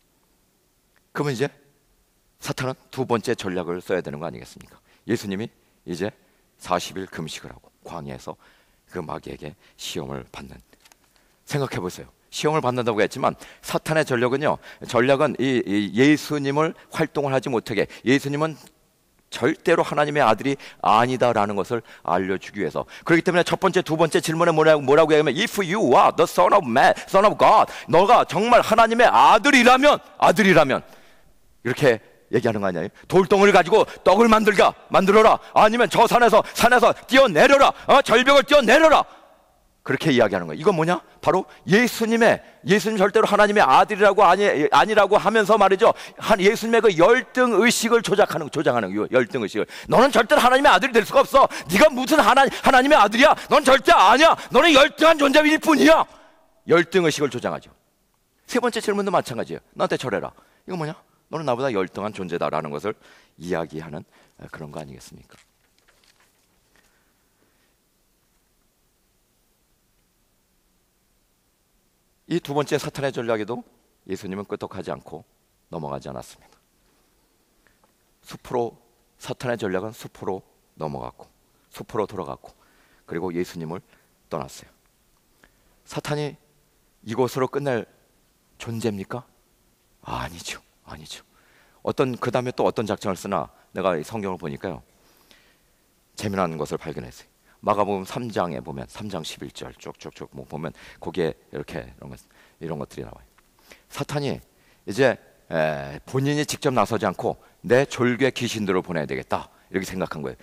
그러면 이제 사탄은 두 번째 전략을 써야 되는 거 아니겠습니까? 예수님이 이제 40일 금식을 하고 광야에서 그 마귀에게 시험을 받는, 생각해 보세요. 시험을 받는다고 했지만 사탄의 전략은 이 예수님을 활동을 하지 못하게, 예수님은 절대로 하나님의 아들이 아니다라는 것을 알려주기 위해서. 그렇기 때문에 첫 번째, 두 번째 질문에 뭐라고 얘기하면 If you are the son of man, son of God, 너가 정말 하나님의 아들이라면 이렇게 얘기하는 거 아니에요? 돌덩이를 가지고 떡을 만들어라. 아니면 저 산에서 뛰어내려라. 절벽을 뛰어내려라. 그렇게 이야기하는 거예요. 이건 뭐냐? 바로 예수님 절대로 하나님의 아들이라고 아니라고 하면서 말이죠, 예수님의 그 열등 의식을 조장하는 거예요. 열등 의식을. 너는 절대로 하나님의 아들이 될 수가 없어. 네가 무슨 하나님의 아들이야? 넌 절대 아니야. 너는 열등한 존재일 뿐이야. 열등 의식을 조장하죠. 세 번째 질문도 마찬가지예요. 나한테 절해라. 이거 뭐냐? 너는 나보다 열등한 존재다라는 것을 이야기하는 그런 거 아니겠습니까? 이 두 번째 사탄의 전략에도 예수님은 끄떡하지 않고 넘어가지 않았습니다. 사탄의 전략은 숲으로 넘어갔고, 숲으로 돌아갔고, 그리고 예수님을 떠났어요. 사탄이 이곳으로 끝낼 존재입니까? 아니죠. 그 다음에 또 어떤 작전을 쓰나, 내가 성경을 보니까요, 재미난 것을 발견했어요. 마가복음 3장에 보면 3장 11절 쭉쭉쭉 보면 거기에 이렇게 이런 것들이 나와요. 사탄이 이제 본인이 직접 나서지 않고 내 졸개 귀신들을 보내야 되겠다, 이렇게 생각한 거예요.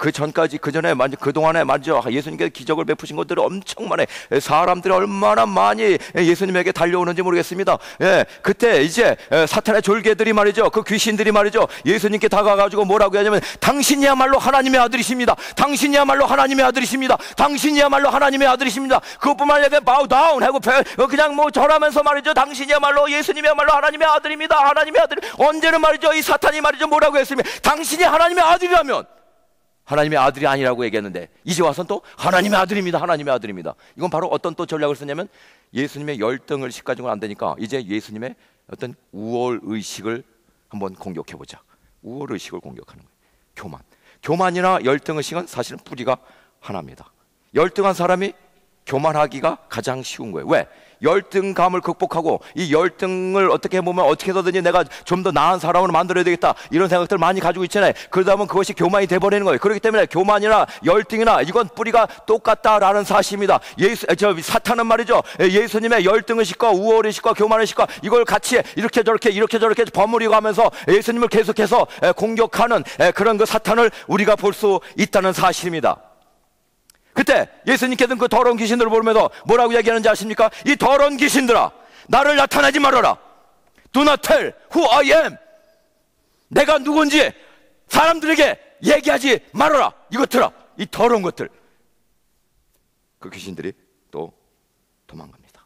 그동안에 예수님께서 기적을 베푸신 것들이 엄청 많아요. 사람들이 얼마나 많이 예수님에게 달려오는지 모르겠습니다. 그때 이제 사탄의 졸개들이 말이죠, 그 귀신들이 말이죠, 예수님께 다가가지고 뭐라고 하냐면, 당신이야말로 하나님의 아들이십니다. 당신이야말로 하나님의 아들이십니다. 당신이야말로 하나님의 아들이십니다. 그것뿐만 아니라 bow down 하고 그냥 절하면서 말이죠, 당신이야말로, 예수님이야말로 하나님의 아들입니다. 하나님의 아들. 언제는 말이죠, 이 사탄이 말이죠, 뭐라고 했습니까? 당신이 하나님의 아들이라면, 하나님의 아들이 아니라고 얘기했는데 이제 와서는 또 하나님의 아들입니다. 하나님의 아들입니다. 이건 바로 어떤 또 전략을 쓰냐면, 예수님의 열등의식 가지고는 안 되니까 이제 예수님의 어떤 우월의식을 한번 공격해보자. 우월의식을 공격하는 거예요. 교만이나 열등의식은 사실은 뿌리가 하나입니다. 열등한 사람이 교만하기가 가장 쉬운 거예요. 왜? 열등감을 극복하고 이 열등을 어떻게 보면 어떻게 해서든지 내가 좀 더 나은 사람으로 만들어야 되겠다, 이런 생각들 많이 가지고 있잖아요. 그러다 보면 그것이 교만이 돼버리는 거예요. 그렇기 때문에 교만이나 열등이나 이건 뿌리가 똑같다라는 사실입니다. 사탄은 말이죠, 예수님의 열등을 싣고 우월을 싣고 교만을 싣고 이걸 같이 이렇게 저렇게 버무리고 하면서 예수님을 계속해서 공격하는 그런 그 사탄을 우리가 볼 수 있다는 사실입니다. 그때 예수님께서는 그 더러운 귀신들을 보면서 뭐라고 얘기하는지 아십니까? 이 더러운 귀신들아, 나를 나타내지 말아라. Do not tell who I am. 내가 누군지 사람들에게 얘기하지 말아라. 이것들아, 이 더러운 것들. 그 귀신들이 또 도망갑니다.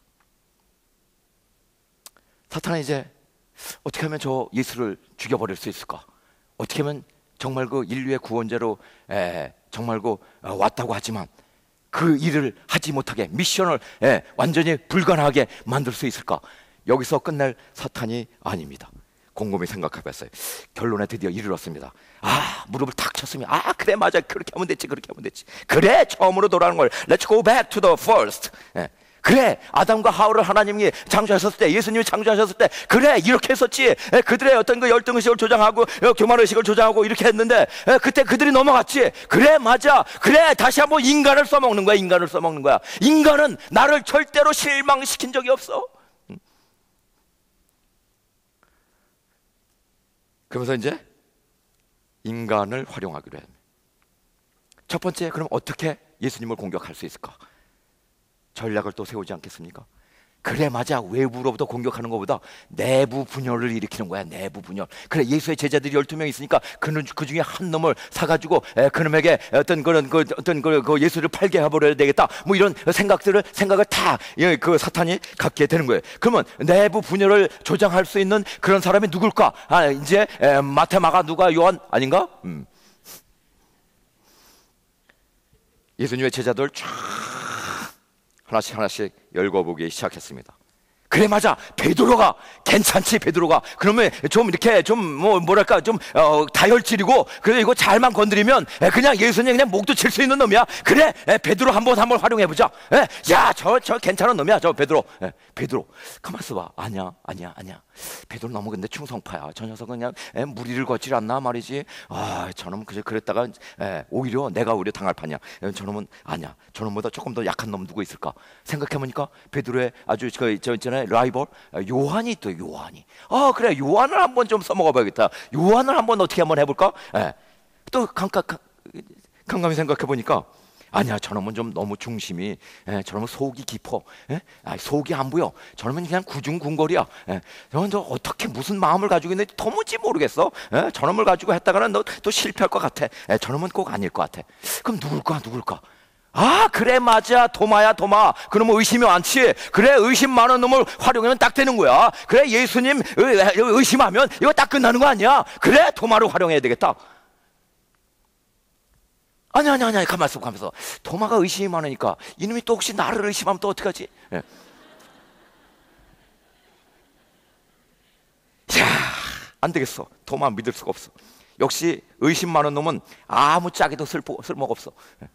사탄은 이제 어떻게 하면 저 예수를 죽여버릴 수 있을까? 어떻게 하면 정말 그 인류의 구원자로 정말 그 왔다고 하지만 그 일을 하지 못하게, 미션을 완전히 불가능하게 만들 수 있을까? 여기서 끝낼 사탄이 아닙니다. 곰곰이 생각해봤어요. 결론에 드디어 이르렀습니다. 무릎을 탁 쳤으면 그래 맞아, 그렇게 하면 됐지, 그렇게 하면 됐지. 그래, 처음으로 돌아가는 걸 Let's go back to the first. 그래, 아담과 하와를 하나님이 창조하셨을 때, 예수님이 창조하셨을 때 그래 이렇게 했었지. 그들의 어떤 그 열등의식을 조장하고 교만의식을 조장하고 이렇게 했는데 그때 그들이 넘어갔지. 그래 맞아, 그래 다시 한번 인간을 써먹는 거야. 인간을 써먹는 거야. 인간은 나를 절대로 실망시킨 적이 없어. 그러면서 이제 인간을 활용하기로 해. 첫 번째, 그럼 어떻게 예수님을 공격할 수 있을까? 전략을 또 세우지 않겠습니까? 그래 맞아, 외부로부터 공격하는 것보다 내부 분열을 일으키는 거야. 내부 분열. 그래, 예수의 제자들이 12명 있으니까 그 중에 한 놈을 사가지고 그놈에게 어떤 그 예수를 팔게 해버려야 되겠다, 뭐 이런 생각을 다 그 사탄이 갖게 되는 거예요. 그러면 내부 분열을 조장할 수 있는 그런 사람이 누굴까? 이제 마태, 마가, 누가, 요한 아닌가? 예수님의 제자들 쫙 하나씩 읽어보기 시작했습니다. 그래 맞아, 베드로가 괜찮지. 베드로가 그러면 좀 이렇게 좀 뭐랄까 좀 다혈질이고, 그래 이거 잘만 건드리면 그냥 예수님 그냥 목도 칠 수 있는 놈이야. 그래, 베드로 한번 활용해보자. 야, 저 괜찮은 놈이야, 저 베드로. 베드로 가만 있어봐. 아니야. 베드로 너무 근데 충성파야. 저 녀석은 그냥 무리를 걷질 않나 말이지. 저놈 그랬다가 오히려 내가 당할 판이야. 저놈은 아니야. 저놈보다 조금 더 약한 놈 누구 있을까? 생각해보니까 베드로의 아주 저 있잖아요, 라이벌 요한이 또 요한이. 그래, 요한을 한번 좀 써먹어봐야겠다. 요한을 어떻게 한번 해볼까? 또 깜깜히 생각해보니까 아니야, 저놈은 좀 너무 중심이, 저놈은 속이 깊어. 속이 안 보여. 저놈은 그냥 구중궁궐이야. 저놈은 어떻게 무슨 마음을 가지고 있는지 도무지 모르겠어. 저놈을 가지고 했다가는 너 또 실패할 것 같아. 저놈은 꼭 아닐 것 같아. 그럼 누굴까? 그래 맞아, 도마야, 도마. 그놈은 의심이 많지. 그래, 의심 많은 놈을 활용하면 딱 되는 거야. 그래, 예수님 의심하면 이거 딱 끝나는 거 아니야. 그래, 도마로 활용해야 되겠다. 아니 가만 있어. 도마가 의심이 많으니까 이놈이 또 혹시 나를 의심하면 또 어떡하지? 안 되겠어. 도마 믿을 수가 없어. 역시 의심 많은 놈은 아무 짝에도 쓸모가 없어.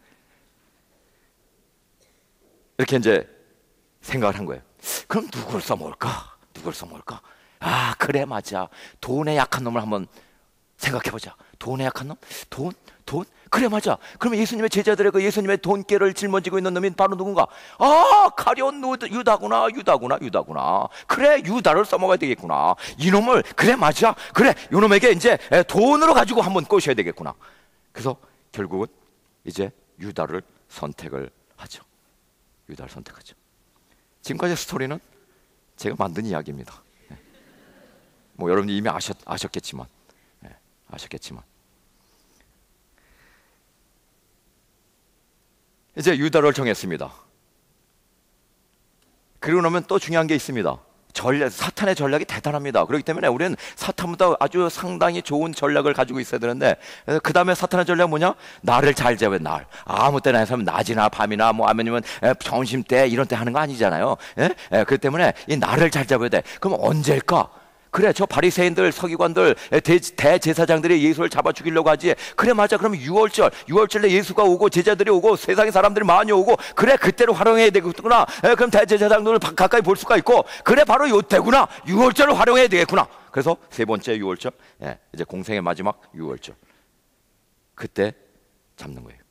이렇게 이제 생각을 한 거예요. 그럼 누굴 써먹을까? 그래 맞아, 돈에 약한 놈을 한번 생각해보자. 돈에 약한 놈? 돈? 그래 맞아. 그러면 예수님의 제자들의 그 예수님의 돈깨를 짊어지고 있는 놈이 바로 누군가? 가룟 유다구나. 그래, 유다를 써먹어야 되겠구나. 이놈을, 그래 맞아, 그래, 이놈에게 이제 돈으로 가지고 한번 꼬셔야 되겠구나. 그래서 결국은 이제 유다를 선택을 하죠. 지금까지 스토리는 제가 만든 이야기입니다. 뭐 여러분이 이미 아셨겠지만. 이제 유다를 정했습니다. 그리고 나면 또 중요한 게 있습니다. 사탄의 전략이 대단합니다. 그렇기 때문에 우리는 사탄보다 아주 상당히 좋은 전략을 가지고 있어야 되는데, 그 다음에 사탄의 전략은 뭐냐? 나를 잘 잡아야 돼. 날 아무 때나 해서 낮이나 밤이나 뭐 아니면 점심때 이런 때 하는 거 아니잖아요. 그렇기 때문에 이 나를 잘 잡아야 돼. 그럼 언제일까? 그래, 저 바리새인들, 서기관들, 대제사장들이 예수를 잡아 죽이려고 하지. 그래, 맞아. 그러면 6월절에 예수가 오고 제자들이 오고 세상에 사람들이 많이 오고, 그래, 그때로 활용해야 되겠구나. 그럼 대제사장들을 가까이 볼 수가 있고, 그래, 바로 요때구나. 6월절을 활용해야 되겠구나. 그래서 세 번째 6월절, 이제 공생의 마지막 6월절, 그때 잡는 거예요.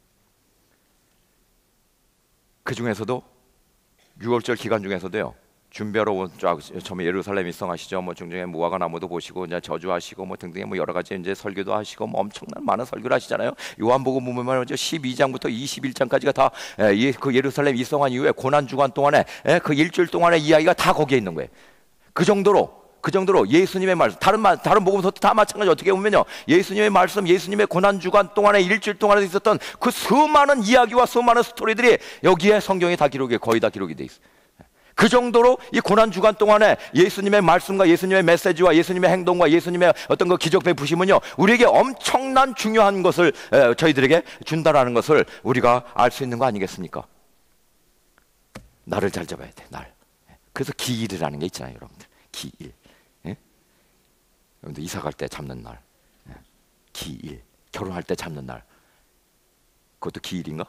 그 중에서도 6월절 기간 중에서도요, 준비하러 온 처음에 예루살렘 입성하시죠. 뭐 중중에 무화과 나무도 보시고 이제 저주하시고 뭐 등등의 뭐 여러 가지 이제 설교도 하시고 뭐 엄청난 많은 설교를 하시잖아요. 요한복음 보면 12장부터 21장까지가 다 그 예루살렘 입성한 이후에 고난 주간 동안에 그 일주일 동안의 이야기가 다 거기에 있는 거예요. 그 정도로 예수님의 말씀, 다른 복음서도 다 마찬가지. 어떻게 보면요, 예수님의 말씀, 예수님의 고난 주간 동안에 일주일 동안에 있었던 그 수많은 이야기와 수많은 스토리들이 여기에 성경에 다 거의 다 기록이 돼 있어요. 그 정도로 이 고난 주간 동안에 예수님의 말씀과 예수님의 메시지와 예수님의 행동과 예수님의 어떤 그 기적 베푸심은요, 우리에게 엄청난 중요한 것을 저희들에게 준다라는 것을 우리가 알 수 있는 거 아니겠습니까? 날을 잘 잡아야 돼, 날. 그래서 기일이라는 게 있잖아요, 여러분들. 기일. 여러분들 이사 갈 때 잡는 날, 기일. 결혼할 때 잡는 날, 그것도 기일인가?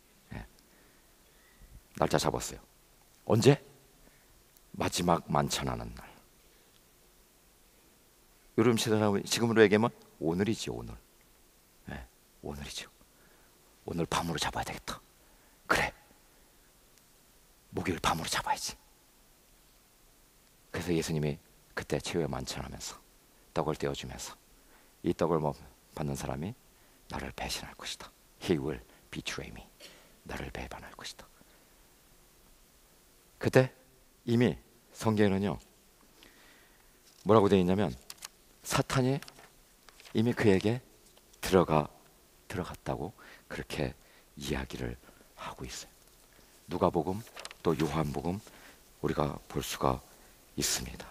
날짜 잡았어요. 언제? 마지막 만찬하는 날. 여러분 지금으로 얘기하면 오늘이지, 오늘. 오늘이죠. 오늘 밤으로 잡아야 되겠다. 그래, 목요일 밤으로 잡아야지. 그래서 예수님이 그때 최후의 만찬하면서 떡을 떼어주면서 이 떡을 받는 사람이 나를 배신할 것이다. He will betray me. 나를 배반할 것이다. 그때 이미 성경에는요, 뭐라고 되어 있냐면 사탄이 이미 그에게 들어갔다고 그렇게 이야기를 하고 있어요. 누가복음 또 요한복음 우리가 볼 수가 있습니다.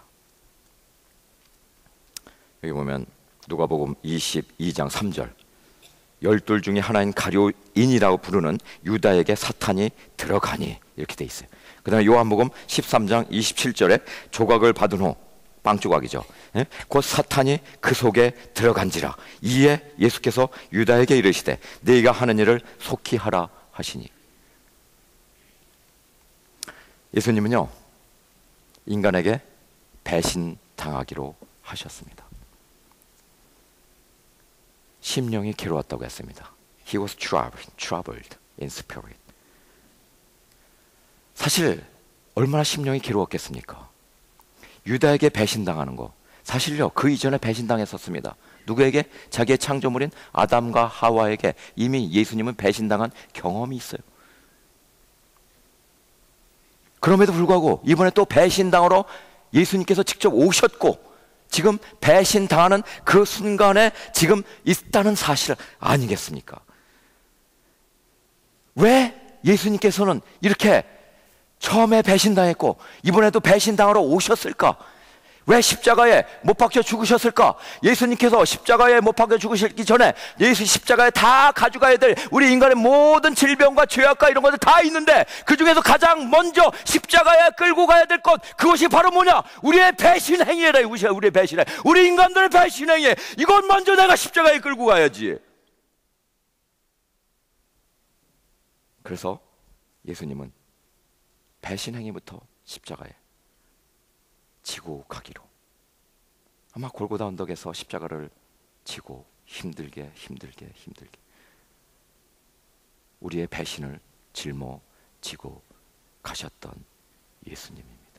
여기 보면 누가복음 22장 3절, 12 중에 하나인 가룟인이라고 부르는 유다에게 사탄이 들어가니, 이렇게 돼 있어요. 그 다음에 요한복음 13장 27절에 조각을 받은 후, 빵 조각이죠. 곧 사탄이 그 속에 들어간지라. 이에 예수께서 유다에게 이르시되 네가 하는 일을 속히 하라 하시니. 예수님은요, 인간에게 배신당하기로 하셨습니다. 심령이 괴로웠다고 했습니다. He was troubled in spirit. 사실 얼마나 심령이 괴로웠겠습니까? 유다에게 배신당하는 거, 사실요 그 이전에 배신당했었습니다. 누구에게? 자기의 창조물인 아담과 하와에게 이미 예수님은 배신당한 경험이 있어요. 그럼에도 불구하고 이번에 또 배신당하러 예수님께서 직접 오셨고, 지금 배신당하는 그 순간에 지금 있다는 사실 아니겠습니까? 왜 예수님께서는 이렇게 처음에 배신당했고 이번에도 배신당하러 오셨을까? 왜 십자가에 못 박혀 죽으셨을까? 예수님께서 십자가에 못 박혀 죽으시기 전에 예수 십자가에 다 가져가야 될 우리 인간의 모든 질병과 죄악과 이런 것들 다 있는데, 그 중에서 가장 먼저 십자가에 끌고 가야 될 것, 그것이 바로 뭐냐? 우리의 배신 행위라. 우리의 배신 행위, 우리 인간들의 배신 행위. 이건 먼저 내가 십자가에 끌고 가야지. 그래서 예수님은 배신 행위부터 십자가에 지고 가기로, 아마 골고다 언덕에서 십자가를 지고 힘들게 우리의 배신을 짊어지고 가셨던 예수님입니다.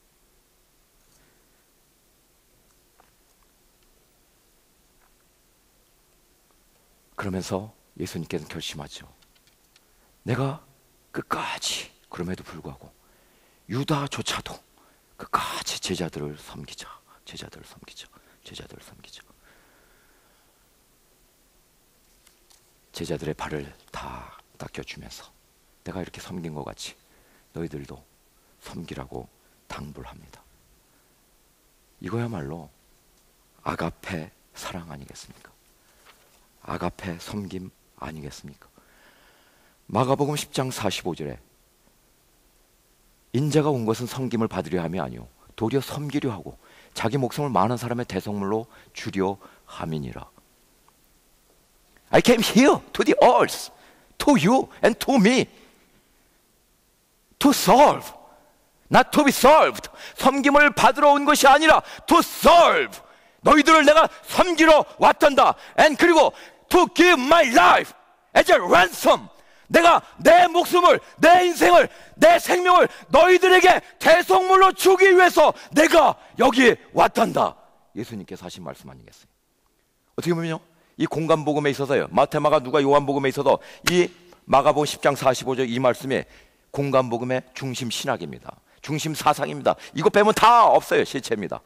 그러면서 예수님께서 결심하죠. 내가 끝까지, 그럼에도 불구하고 유다조차도 끝까지 제자들을 섬기자. 제자들의 발을 다 닦여주면서 내가 이렇게 섬긴 것 같이 너희들도 섬기라고 당부를 합니다. 이거야말로 아가페 사랑 아니겠습니까? 아가페 섬김 아니겠습니까? 마가복음 10장 45절에 인자가 온 것은 섬김을 받으려 함이 아니요 도리어 섬기려 하고 자기 목숨을 많은 사람의 대성물로 주려 함이니라. I came here to the earth, to you and to me, to serve, not to be served. 섬김을 받으러 온 것이 아니라 to serve. 너희들을 내가 섬기러 왔단다. And 그리고 to give my life as a ransom. 내가 내 목숨을, 내 인생을, 내 생명을 너희들에게 대속물로 주기 위해서 내가 여기 왔단다. 예수님께서 하신 말씀 아니겠어요? 어떻게 보면요, 이 공간복음에 있어서요, 마태마가 누가 요한복음에 있어서 이 마가복음 10장 45절 이 말씀이 공간복음의 중심 신학입니다. 중심 사상입니다. 이거 빼면 다 없어요. 실체입니다.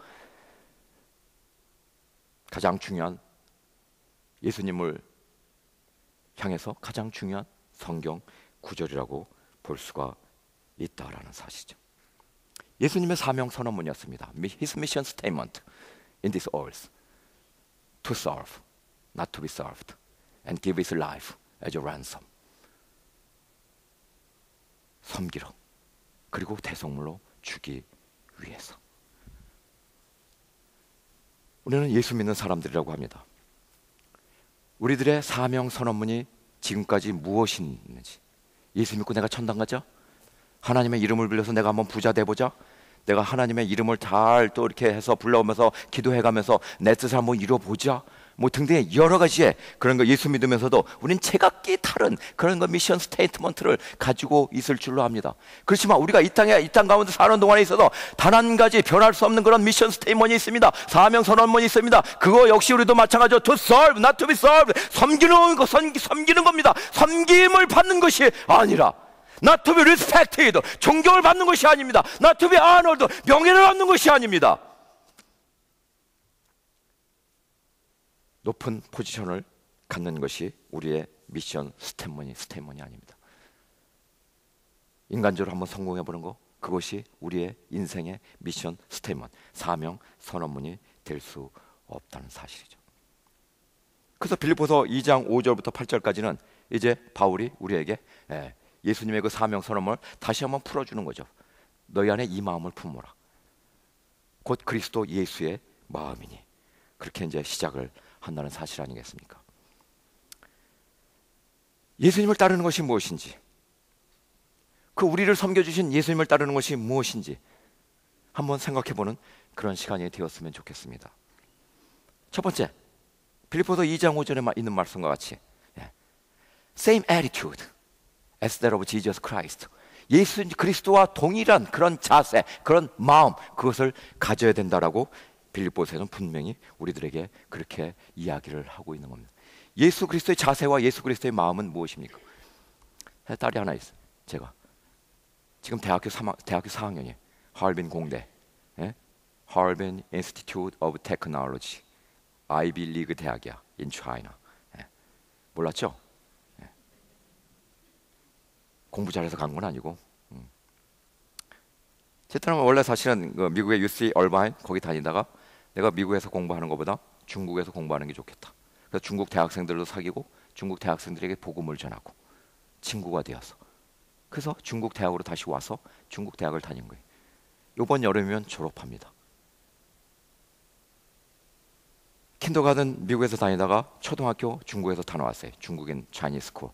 가장 중요한, 예수님을 향해서 가장 중요한 성경 구절이라고 볼 수가 있다라는 사실이죠. 예수님의 사명 선언문이었습니다. His mission statement in this earth, to serve, not to be served, and give His life as a ransom. 섬기러, 그리고 대속물로 주기 위해서. 우리는 예수 믿는 사람들이라고 합니다. 우리들의 사명 선언문이 지금까지 무엇인지, 예수 믿고 내가 천당 가자, 하나님의 이름을 빌려서 내가 한번 부자 돼보자, 내가 하나님의 이름을 잘 또 이렇게 해서 불러오면서 기도해가면서 내 뜻을 한번 이뤄보자, 뭐 등등의 여러 가지의 그런 거 예수 믿으면서도 우린 제각기 다른 그런 거 미션 스테이트먼트를 가지고 있을 줄로 압니다. 그렇지만 우리가 이 땅 가운데 사는 동안에 있어서 단 한 가지 변할 수 없는 그런 미션 스테이트먼트가 있습니다. 사명 선언문이 있습니다. 그거 역시 우리도 마찬가지로 to serve, not to be served. 섬기는 겁니다. 섬김을 받는 것이 아니라, not to be respected, 존경을 받는 것이 아닙니다. not to be honored, 명예를 얻는 것이 아닙니다. 높은 포지션을 갖는 것이 우리의 미션 스테이트먼이 아닙니다. 인간적으로 한번 성공해보는 거, 그것이 우리의 인생의 미션 스테이트먼트, 사명 선언문이 될 수 없다는 사실이죠. 그래서 빌립보서 2장 5절부터 8절까지는 이제 바울이 우리에게 예수님의 그 사명 선언문을 다시 한번 풀어주는 거죠. 너희 안에 이 마음을 품어라. 곧 그리스도 예수의 마음이니. 그렇게 이제 시작을 한다는 사실 아니겠습니까? 예수님을 따르는 것이 무엇인지, 그 우리를 섬겨주신 예수님을 따르는 것이 무엇인지 한번 생각해보는 그런 시간이 되었으면 좋겠습니다. 첫 번째, 빌립보서 2장 5절에 있는 말씀과 같이 Same attitude as that of Jesus Christ. 예수 그리스도와 동일한 그런 자세, 그런 마음, 그것을 가져야 된다라고 빌립보서에는 분명히 우리들에게 그렇게 이야기를 하고 있는 겁니다. 예수 그리스도의 자세와 예수 그리스도의 마음은 무엇입니까? 딸이 하나 있어요. 제가 지금 대학교 4학년이에요. 하얼빈 공대, 하얼빈 Institute of Technology, 아이비 리그 대학이야, in China. 몰랐죠? 공부 잘해서 간 건 아니고. 어쨌든 원래 사실은 그 미국의 UC 얼바인 거기 다니다가 내가 미국에서 공부하는 것보다 중국에서 공부하는 게 좋겠다. 그래서 중국 대학생들도 사귀고 중국 대학생들에게 복음을 전하고 친구가 되어서, 그래서 중국 대학으로 다시 와서 중국 대학을 다닌 거예요. 이번 여름이면 졸업합니다. 킨더가든 미국에서 다니다가 초등학교 중국에서 다녀왔어요. 중국인 차이니스 스쿨.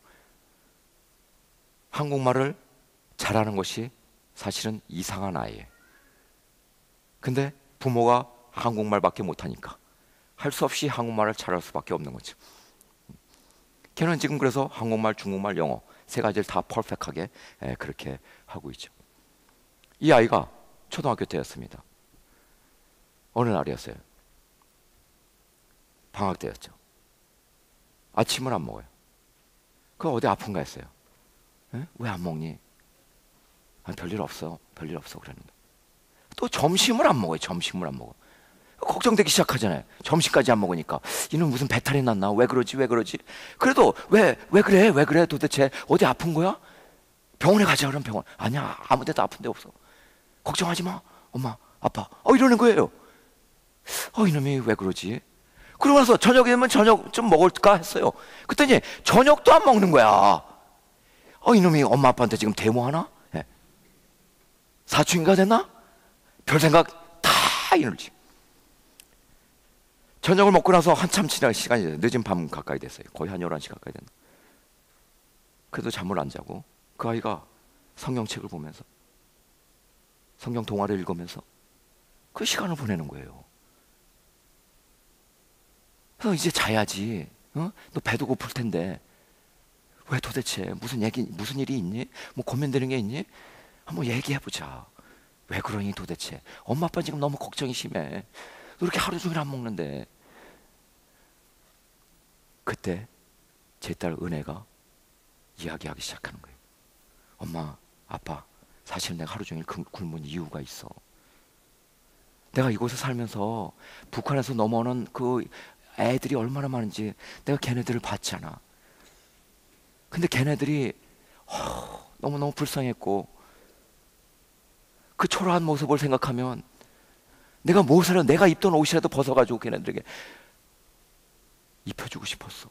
한국말을 잘하는 것이 사실은 이상한 아이예요. 근데 부모가 한국말밖에 못하니까 할 수 없이 한국말을 잘할 수밖에 없는 거죠. 걔는 지금 그래서 한국말, 중국말, 영어 세 가지를 다 퍼펙트하게 그렇게 하고 있죠. 이 아이가 초등학교 때였습니다. 어느 날이었어요. 방학 때였죠. 아침을 안 먹어요. 그 어디 아픈가 했어요. 왜 안 먹니? 별일 없어, 별일 없어 그랬는데 또 점심을 안 먹어요. 점심을 안 먹어. 걱정되기 시작하잖아요. 점심까지 안 먹으니까 이는 무슨 배탈이 났나? 왜 그러지? 그래도 왜 그래 도대체 어디 아픈 거야? 병원에 가자. 그럼 병원. 아니야, 아무 데도 아픈 데 없어. 걱정하지 마, 엄마, 아빠. 이러는 거예요. 이놈이 왜 그러지? 그러고 나서 저녁에 되면 저녁 좀 먹을까 했어요. 그랬더니 저녁도 안 먹는 거야. 이놈이 엄마 아빠한테 지금 데모하나? 사춘기가 됐나? 별 생각 다 이러지. 저녁을 먹고 나서 한참 지난 시간이 됐어요. 늦은 밤 가까이 됐어요. 거의 한 11시 가까이 됐나. 그래도 잠을 안 자고 그 아이가 성경책을 보면서 성경 동화를 읽으면서 그 시간을 보내는 거예요. 그래서 이제 자야지. 너 배도 고플 텐데 왜 도대체 무슨 일이 있니? 뭐 고민되는 게 있니? 한번 얘기해보자. 왜 그러니 도대체? 엄마 아빠 지금 너무 걱정이 심해. 너 이렇게 하루 종일 안 먹는데. 그때 제 딸 은혜가 이야기하기 시작하는 거예요. 엄마, 아빠, 사실 내가 하루 종일 굶은 이유가 있어. 내가 이곳에 살면서 북한에서 넘어오는 그 애들이 얼마나 많은지 내가 걔네들을 봤잖아. 근데 걔네들이 너무너무 불쌍했고 그 초라한 모습을 생각하면 내가 무엇이라도 내가 입던 옷이라도 벗어가지고 걔네들에게 입혀주고 싶었어.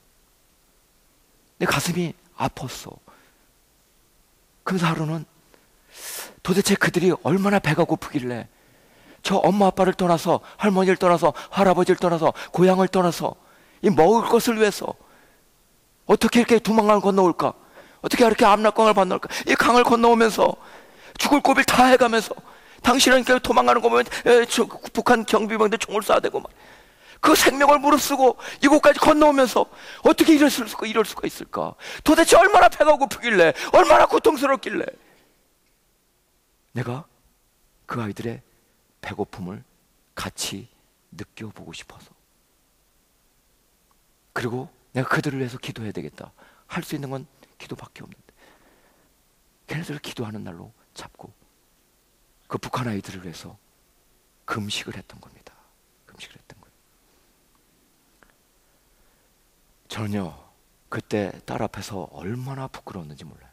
내 가슴이 아팠어. 그래서 하루는 도대체 그들이 얼마나 배가 고프길래 저 엄마 아빠를 떠나서 할머니를 떠나서 할아버지를 떠나서 고향을 떠나서 이 먹을 것을 위해서 어떻게 이렇게 두만강을 건너올까? 어떻게 이렇게 압락강을 건너올까? 이 강을 건너오면서 죽을 고비를 다 해가면서 당신은 도망가는 거 보면 북한 경비병들 총을 쏴대고 막 그 생명을 무릅쓰고 이곳까지 건너오면서 어떻게 이럴 수가 있을까? 도대체 얼마나 배가 고프길래 얼마나 고통스럽길래 내가 그 아이들의 배고픔을 같이 느껴보고 싶어서 그리고 내가 그들을 위해서 기도해야 되겠다. 할 수 있는 건 기도밖에 없는데 걔네들을 기도하는 날로 잡고 그 북한 아이들을 위해서 금식을 했던 겁니다. 금식을 했던 거예요. 전혀 그때 딸 앞에서 얼마나 부끄러웠는지 몰라요.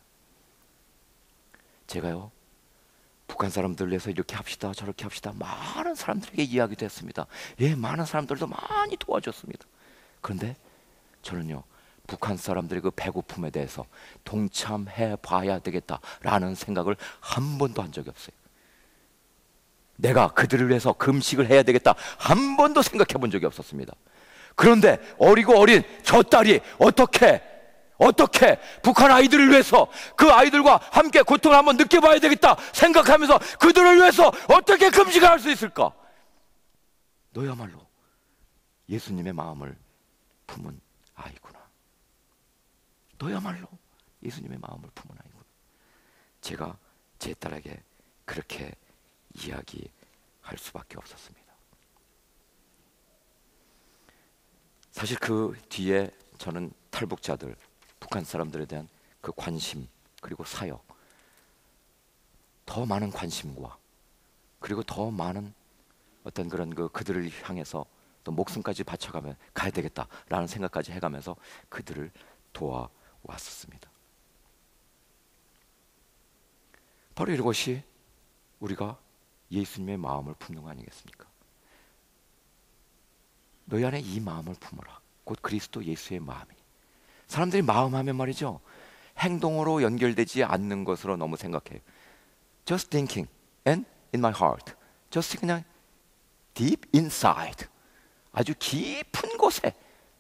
제가요 북한 사람들 위해서 이렇게 합시다 저렇게 합시다 많은 사람들에게 이야기도 했습니다. 예, 많은 사람들도 많이 도와줬습니다. 그런데 저는요 북한 사람들의 그 배고픔에 대해서 동참해 봐야 되겠다라는 생각을 한 번도 한 적이 없어요. 내가 그들을 위해서 금식을 해야 되겠다 한 번도 생각해 본 적이 없었습니다. 그런데 어리고 어린 저 딸이 어떻게 북한 아이들을 위해서 그 아이들과 함께 고통을 한번 느껴봐야 되겠다 생각하면서 그들을 위해서 어떻게 금식을 할 수 있을까? 너야말로 예수님의 마음을 품은 아이구나. 너야말로 예수님의 마음을 품은 아이구나. 제가 제 딸에게 그렇게 이야기할 수밖에 없었습니다. 사실 그 뒤에 저는 탈북자들, 북한 사람들에 대한 그 관심 그리고 사역, 더 많은 관심과 그리고 더 많은 어떤 그런 그들을 향해서 또 목숨까지 바쳐가면 가야 되겠다라는 생각까지 해가면서 그들을 도와왔었습니다. 바로 이것이 우리가 예수님의 마음을 품는 거 아니겠습니까? 너희 안에 이 마음을 품어라. 곧 그리스도 예수의 마음이. 사람들이 마음 하면 말이죠, 행동으로 연결되지 않는 것으로 너무 생각해요. Just thinking and in my heart. Just 그냥 deep inside. 아주 깊은 곳에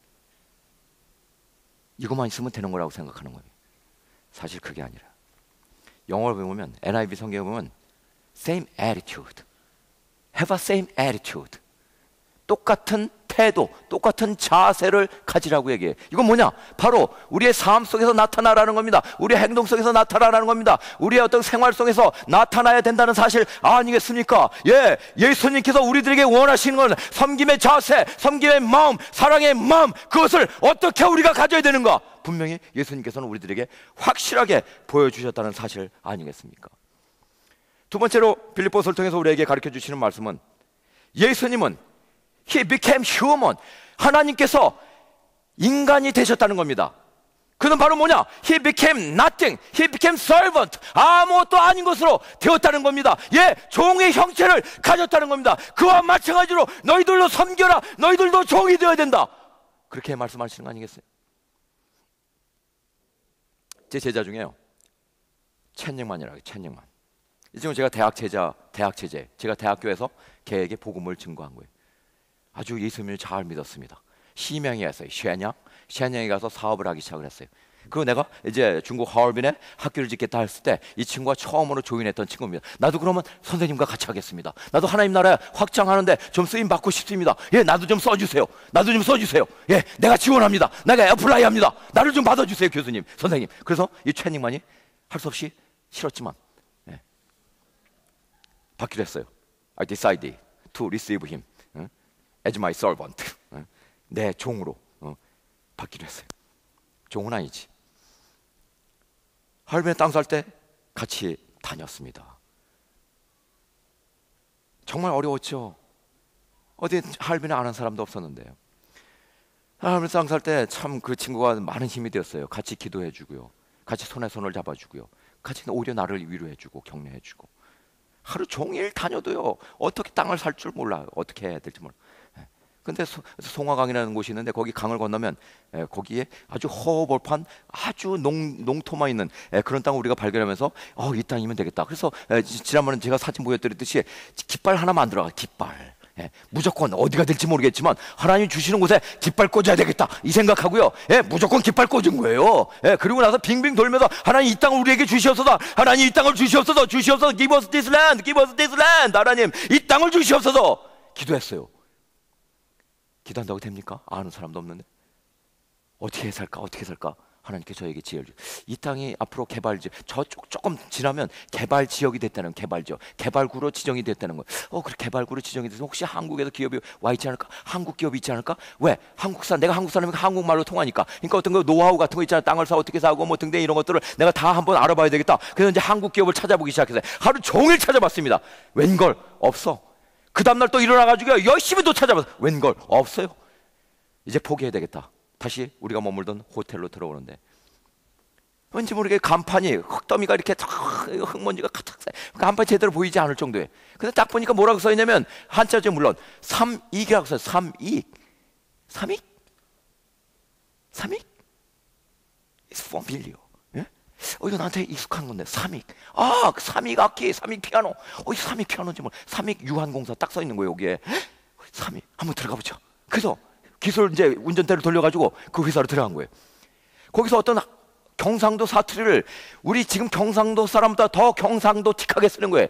이것만 있으면 되는 거라고 생각하는 거예요. 사실 그게 아니라 영어를 보면 NIV 성경에 보면 same attitude. Have a same attitude. 똑같은 태도, 똑같은 자세를 가지라고 얘기해요. 이건 뭐냐? 바로 우리의 삶 속에서 나타나라는 겁니다. 우리의 행동 속에서 나타나라는 겁니다. 우리의 어떤 생활 속에서 나타나야 된다는 사실 아니겠습니까? 예, 예수님께서 우리들에게 원하시는 건 섬김의 자세, 섬김의 마음, 사랑의 마음, 그것을 어떻게 우리가 가져야 되는가? 분명히 예수님께서는 우리들에게 확실하게 보여주셨다는 사실 아니겠습니까? 두 번째로 빌립보서를 통해서 우리에게 가르쳐 주시는 말씀은 예수님은 He became human. 하나님께서 인간이 되셨다는 겁니다. 그는 바로 뭐냐? He became nothing. He became servant. 아무것도 아닌 것으로 되었다는 겁니다. 예, 종의 형체를 가졌다는 겁니다. 그와 마찬가지로 너희들도 섬겨라. 너희들도 종이 되어야 된다. 그렇게 말씀하시는 거 아니겠어요? 제 제자 중에요, 첸닝만이라고. 첸닝만. 이 친구 제가 대학 제자. 제가 대학교에서 걔에게 복음을 증거한 거예요. 아주 예수님을 잘 믿었습니다. 시명에 갔어요. 셰냥에 가서 사업을 하기 시작을 했어요. 그리고 내가 이제 중국 하얼빈에 학교를 짓겠다 했을 때 이 친구가 처음으로 조인했던 친구입니다. 나도 그러면 선생님과 같이 하겠습니다. 나도 하나님 나라 확장하는데 좀 쓰임 받고 싶습니다. 예, 나도 좀 써주세요. 나도 좀 써주세요. 예, 내가 지원합니다. 내가 애플라이합니다. 나를 좀 받아주세요, 교수님, 선생님. 그래서 이 최닝만이 할 수 없이 싫었지만 받기로 했어요. I decided to receive him as my servant. 내 종으로 받기로 했어요. 종은 아니지. 하얼빈에 땅 살 때 같이 다녔습니다. 정말 어려웠죠. 어디 하얼빈에 아는 사람도 없었는데요. 하얼빈에 땅 살 때 참 그 친구가 많은 힘이 되었어요. 같이 기도해주고요, 같이 손에 손을 잡아주고요, 같이 오히려 나를 위로해주고 격려해주고. 하루 종일 다녀도요 어떻게 땅을 살 줄 몰라요. 어떻게 해야 될지 몰라요. 근데 송화강이라는 곳이 있는데 거기 강을 건너면 거기에 아주 허허벌판 아주 농토만 있는 그런 땅을 우리가 발견하면서 이 땅이면 되겠다. 그래서 지난번에 제가 사진 보여드렸듯이 깃발 하나 만들어가. 깃발. 무조건 어디가 될지 모르겠지만 하나님 주시는 곳에 깃발 꽂아야 되겠다 이 생각하고요. 무조건 깃발 꽂은 거예요. 그리고 나서 빙빙 돌면서 하나님 이 땅을 우리에게 주시옵소서. 하나님 이 땅을 주시옵소서. 주시옵소서. Give us this land. Give us this land. 하나님 이 땅을 주시옵소서. 기도했어요. 기도한다고 됩니까? 아는 사람도 없는데 어떻게 살까? 어떻게 살까? 하나님께 저에게 지혜를 주세요. 이 땅이 앞으로 개발지역, 저쪽 조금 지나면 개발지역이 됐다는, 개발지역, 개발구로 지정이 됐다는 거예요. 그래 개발구로 지정이 돼서 혹시 한국에서 기업이 와 있지 않을까? 한국 기업이 있지 않을까? 왜? 내가 한국 사람이니까 한국말로 통하니까. 그러니까 어떤 거 노하우 같은 거 있잖아. 땅을 어떻게 사고 뭐 등등 이런 것들을 내가 다 한번 알아봐야 되겠다. 그래서 이제 한국 기업을 찾아보기 시작했어요. 하루 종일 찾아봤습니다. 웬걸 없어. 그 다음날 또 일어나가지고 열심히 또 찾아봤어요. 웬걸 없어요. 이제 포기해야 되겠다. 다시 우리가 머물던 호텔로 들어오는데 왠지 모르게 간판이 흙더미가 이렇게 흙먼지가 가득 쌓여. 간판이 제대로 보이지 않을 정도에. 근데 딱 보니까 뭐라고 써있냐면 한자죠 물론 3익이라고 써요. 3익. 3익? 3익? It's familiar. 이거 나한테 익숙한 건데 3익. 3익 악기, 3익 피아노. 이 3익 피아노인지 뭐 3익 유한공사 딱 써 있는 거예요 여기에. 3익 한번 들어가 보자. 그래서 기술 이제 운전대를 돌려가지고 그 회사로 들어간 거예요. 거기서 어떤 경상도 사투리를 우리 지금 경상도 사람보다 더 경상도틱하게 쓰는 거예요.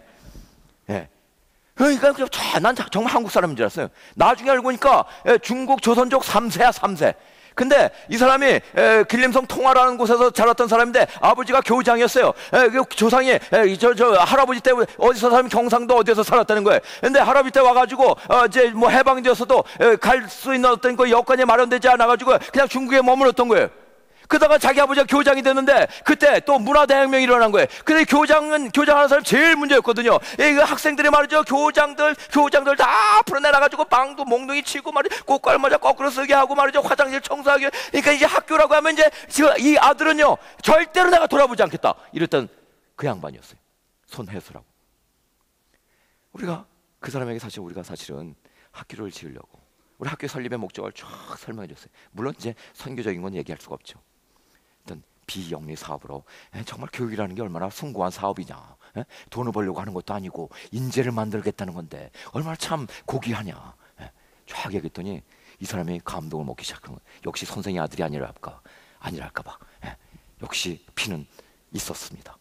그러니까 난 정말 한국 사람인 줄 알았어요. 나중에 알고 보니까 중국 조선족 3세야 3세. 근데 이 사람이 길림성 통화라는 곳에서 자랐던 사람인데 아버지가 교장이었어요. 그 조상이 저 할아버지 때 어디서 살면 경상도 어디서 살았다는 거예요. 근데 할아버지 때 와가지고 이제 뭐 해방되었어도 갈 수 있는 어떤 그 여건이 마련되지 않아가지고 그냥 중국에 머물렀던 거예요. 그러다가 자기 아버지가 교장이 됐는데 그때 또 문화대혁명이 일어난 거예요. 근데 교장하는 사람 제일 문제였거든요. 이 학생들이 말이죠. 교장들 다 풀어내놔가지고 방도 몽둥이 치고 말이죠. 꽃갈 모자 거꾸로 쓰게 하고 말이죠. 화장실 청소하게. 그러니까 이제 학교라고 하면 이제 지금 이 아들은요. 절대로 내가 돌아보지 않겠다. 이랬던 그 양반이었어요. 손혜수라고. 우리가 그 사람에게 우리가 사실은 학교를 지으려고 우리 학교 설립의 목적을 쫙 설명해 줬어요. 물론 이제 선교적인 건 얘기할 수가 없죠. 어떤 비영리 사업으로 정말 교육이라는 게 얼마나 숭고한 사업이냐. 돈을 벌려고 하는 것도 아니고 인재를 만들겠다는 건데 얼마나 참 고귀하냐. 쫙 얘기했더니 이 사람이 감동을 먹기 시작한 거예요. 역시 선생의 아들이 아니랄까 봐. 역시 피는 있었습니다.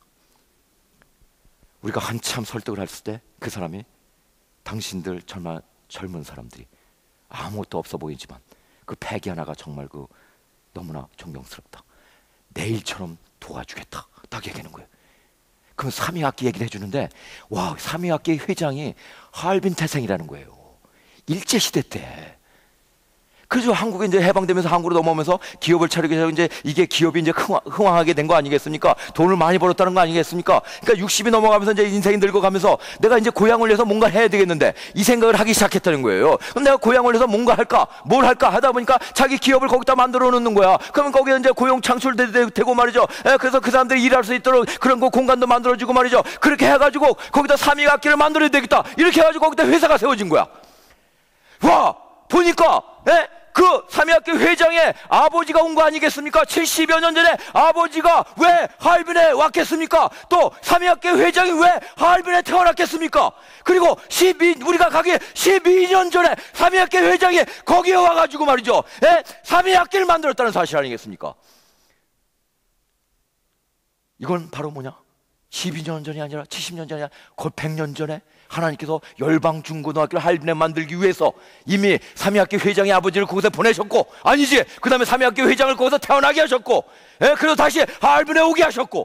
우리가 한참 설득을 했을 때 그 사람이 당신들 젊은 사람들이 아무것도 없어 보이지만 그 패기 하나가 정말 너무나 존경스럽다. 내일처럼 도와주겠다. 딱 얘기하는 거예요. 그럼 3위학기 얘기를 해주는데 와 3위학기 회장이 하얼빈 태생이라는 거예요. 일제시대 때. 그래서 한국에 이제 해방되면서 한국으로 넘어오면서 기업을 차리게 해서 이제 이게 기업이 이제 흥왕하게 된 거 아니겠습니까? 돈을 많이 벌었다는 거 아니겠습니까? 그러니까 60이 넘어가면서 이제 인생이 늙어가면서 내가 이제 고향을 위해서 뭔가 해야 되겠는데 이 생각을 하기 시작했다는 거예요. 그럼 내가 고향을 위해서 뭔가 할까? 뭘 할까? 하다 보니까 자기 기업을 거기다 만들어 놓는 거야. 그러면 거기에 이제 고용 창출되고 말이죠. 그래서 그 사람들이 일할 수 있도록 그런 공간도 만들어주고 말이죠. 그렇게 해가지고 거기다 3위학기를 만들어야 되겠다. 이렇게 해가지고 거기다 회사가 세워진 거야. 와! 보니까 그 삼위학교 회장의 아버지가 온 거 아니겠습니까? 70여 년 전에 아버지가 왜 하얼빈에 왔겠습니까? 또 삼위학교 회장이 왜 하얼빈에 태어났겠습니까? 그리고 우리가 가기 12년 전에 삼위학교 회장이 거기에 와가지고 말이죠, 삼위학교를 만들었다는 사실 아니겠습니까? 이건 바로 뭐냐? 12년 전이 아니라 70년 전이 아니라 거의 100년 전에 하나님께서 열방중고등학교를 하얼빈에 만들기 위해서 이미 삼위학교 회장의 아버지를 그곳에 보내셨고, 아니지, 그 다음에 삼위학교 회장을 거기서 태어나게 하셨고, 그래서 다시 하얼빈에 오게 하셨고,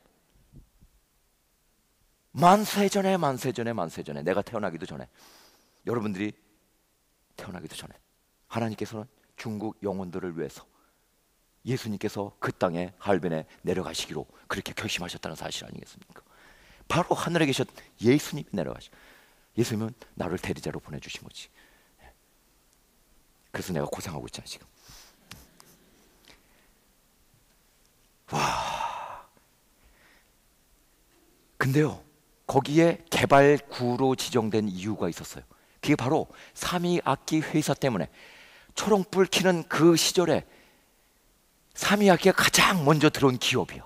만세전에 내가 태어나기도 전에, 여러분들이 태어나기도 전에 하나님께서는 중국 영혼들을 위해서 예수님께서 그 땅에 하얼빈에 내려가시기로 그렇게 결심하셨다는 사실 아니겠습니까? 바로 하늘에 계셨 예수님이 내려가시고, 예수님은 나를 대리자로 보내주신 거지. 그래서 내가 고생하고 있잖아 지금. 와. 근데요, 거기에 개발구로 지정된 이유가 있었어요. 그게 바로 삼위악기 회사 때문에, 초롱불 켜는 그 시절에 삼위악기가 가장 먼저 들어온 기업이야.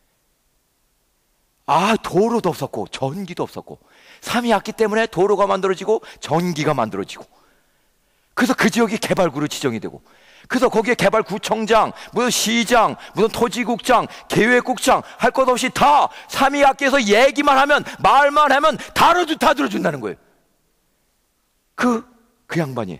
도로도 없었고 전기도 없었고, 삼위악기 때문에 도로가 만들어지고 전기가 만들어지고, 그래서 그 지역이 개발구로 지정이 되고, 그래서 거기에 개발구청장, 무슨 시장, 무슨 토지국장, 계획국장 할 것 없이 다 삼위악기에서 얘기만 하면, 말만 하면 다 들어준다는 거예요. 그 양반이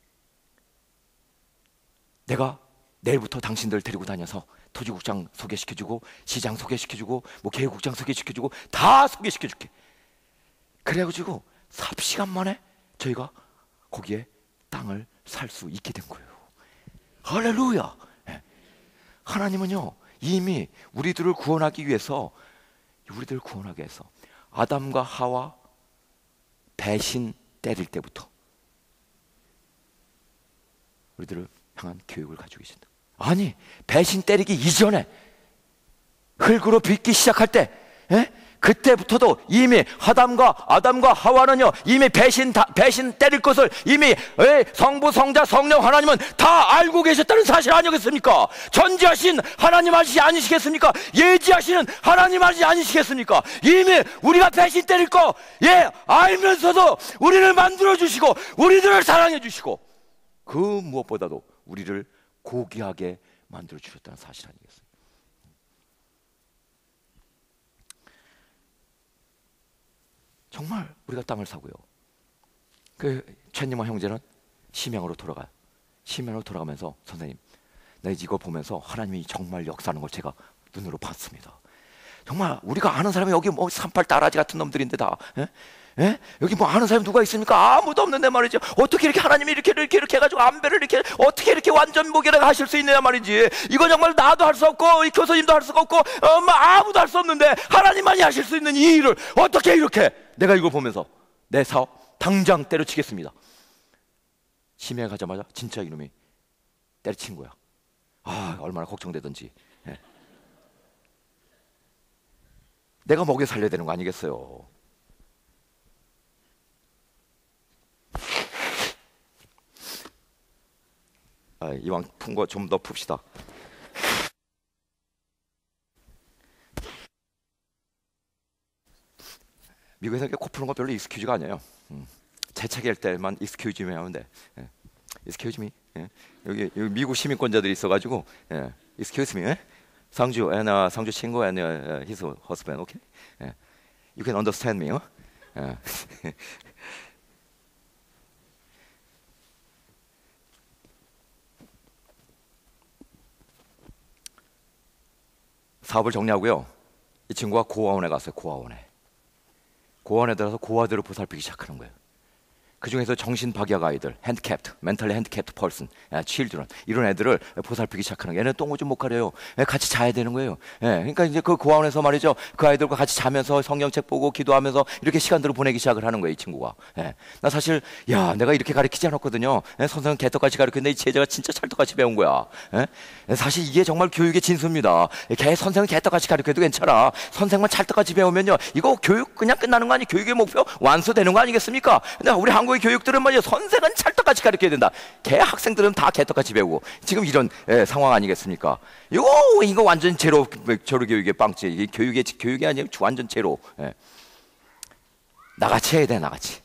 내가 내일부터 당신들 데리고 다녀서 토지국장 소개시켜주고, 시장 소개시켜주고, 뭐 계획국장 소개시켜주고, 다 소개시켜줄게. 그래가지고 삽시간 만에 저희가 거기에 땅을 살 수 있게 된 거예요. 할렐루야. 하나님은요, 이미 우리들을 구원하기 위해서 아담과 하와 배신 때릴 때부터 우리들을 향한 교육을 가지고 계신다. 아니, 배신 때리기 이전에 흙으로 빚기 시작할 때, 그때부터도 이미 아담과 하와는요, 이미 배신 때릴 것을 이미 성부, 성자, 성령 하나님은 다 알고 계셨다는 사실 아니겠습니까? 전지하신 하나님 아니시겠습니까? 예지하시는 하나님 아니시겠습니까? 이미 우리가 배신 때릴 거 알면서도 우리를 만들어 주시고, 우리들을 사랑해 주시고, 그 무엇보다도 우리를 고귀하게 만들어 주셨다는 사실 아니겠어요? 정말 우리가 땅을 사고요, 그 최님과 형제는 심양으로 돌아가요. 심양으로 돌아가면서, 선생님, 나 이거 보면서 하나님이 정말 역사하는 걸 제가 눈으로 봤습니다. 정말 우리가 아는 사람이 여기 뭐 산팔 따라지 같은 놈들인데 다, 여기 뭐 아는 사람이 누가 있습니까? 아무도 없는데 말이죠. 어떻게 이렇게 하나님이 이렇게 해가지고 안배를 이렇게 어떻게 이렇게 완전 무게를 하실 수 있느냐 말이지. 이건 정말 나도 할 수 없고, 이 교수님도 할 수가 없고, 아무도 할 수 없는데 하나님만이 하실 수 있는 이 일을 어떻게 이렇게. 내가 이걸 보면서 내 사업 당장 때려치겠습니다. 심해 가자마자 진짜 이놈이 때려친 거야. 얼마나 걱정되던지. 내가 먹여 살려야 되는 거 아니겠어요? 이왕 푼 거 좀 더 풉시다. 미국에서 이렇게 코 푸는 거 별로 익스큐즈가 아니에요. 재채기할 때만 익스큐즈미 하면 돼. 익스큐즈미. 여기 미국 시민권자들이 있어가지고, 익스큐즈미. 상주 상주 친구 and his husband, okay? You can understand me, 사업을 정리하고요, 이 친구가 고아원에 갔어요. 고아원에 들어서 고아들을 보살피기 시작하는 거예요. 그 중에서 정신박약 아이들, 핸디캡트, 멘탈리 핸디캡트 펄슨, 칠드런, 이런 애들을 보살피기 시작하는 거예요. 얘는 똥오줌 못 가려요. 같이 자야 되는 거예요. 그러니까 이제 그 고아원에서 말이죠, 그 아이들과 같이 자면서 성경책 보고 기도하면서 이렇게 시간들을 보내기 시작을 하는 거예요, 이 친구가. 나 사실 내가 이렇게 가르치지 않았거든요. 선생은 개떡같이 가르쳤는데 이 제자가 진짜 찰떡같이 배운 거야. 사실 이게 정말 교육의 진수입니다. 선생은 개떡같이 가르쳐도 괜찮아. 선생만 찰떡같이 배우면요, 이거 교육 그냥 끝나는 거 아니에요? 교육의 목표 완수되는 거 아니겠습니까? 근데 우리 한국 한국의 교육들은 뭐냐, 선생은 찰떡같이 가르쳐야 된다. 개 학생들은 다 개떡같이 배우고 지금 이런 상황 아니겠습니까? 이거 완전 제로 교육의 빵집. 이게 교육이 아니고 완전 제로. 나같이 해야 돼, 나같이.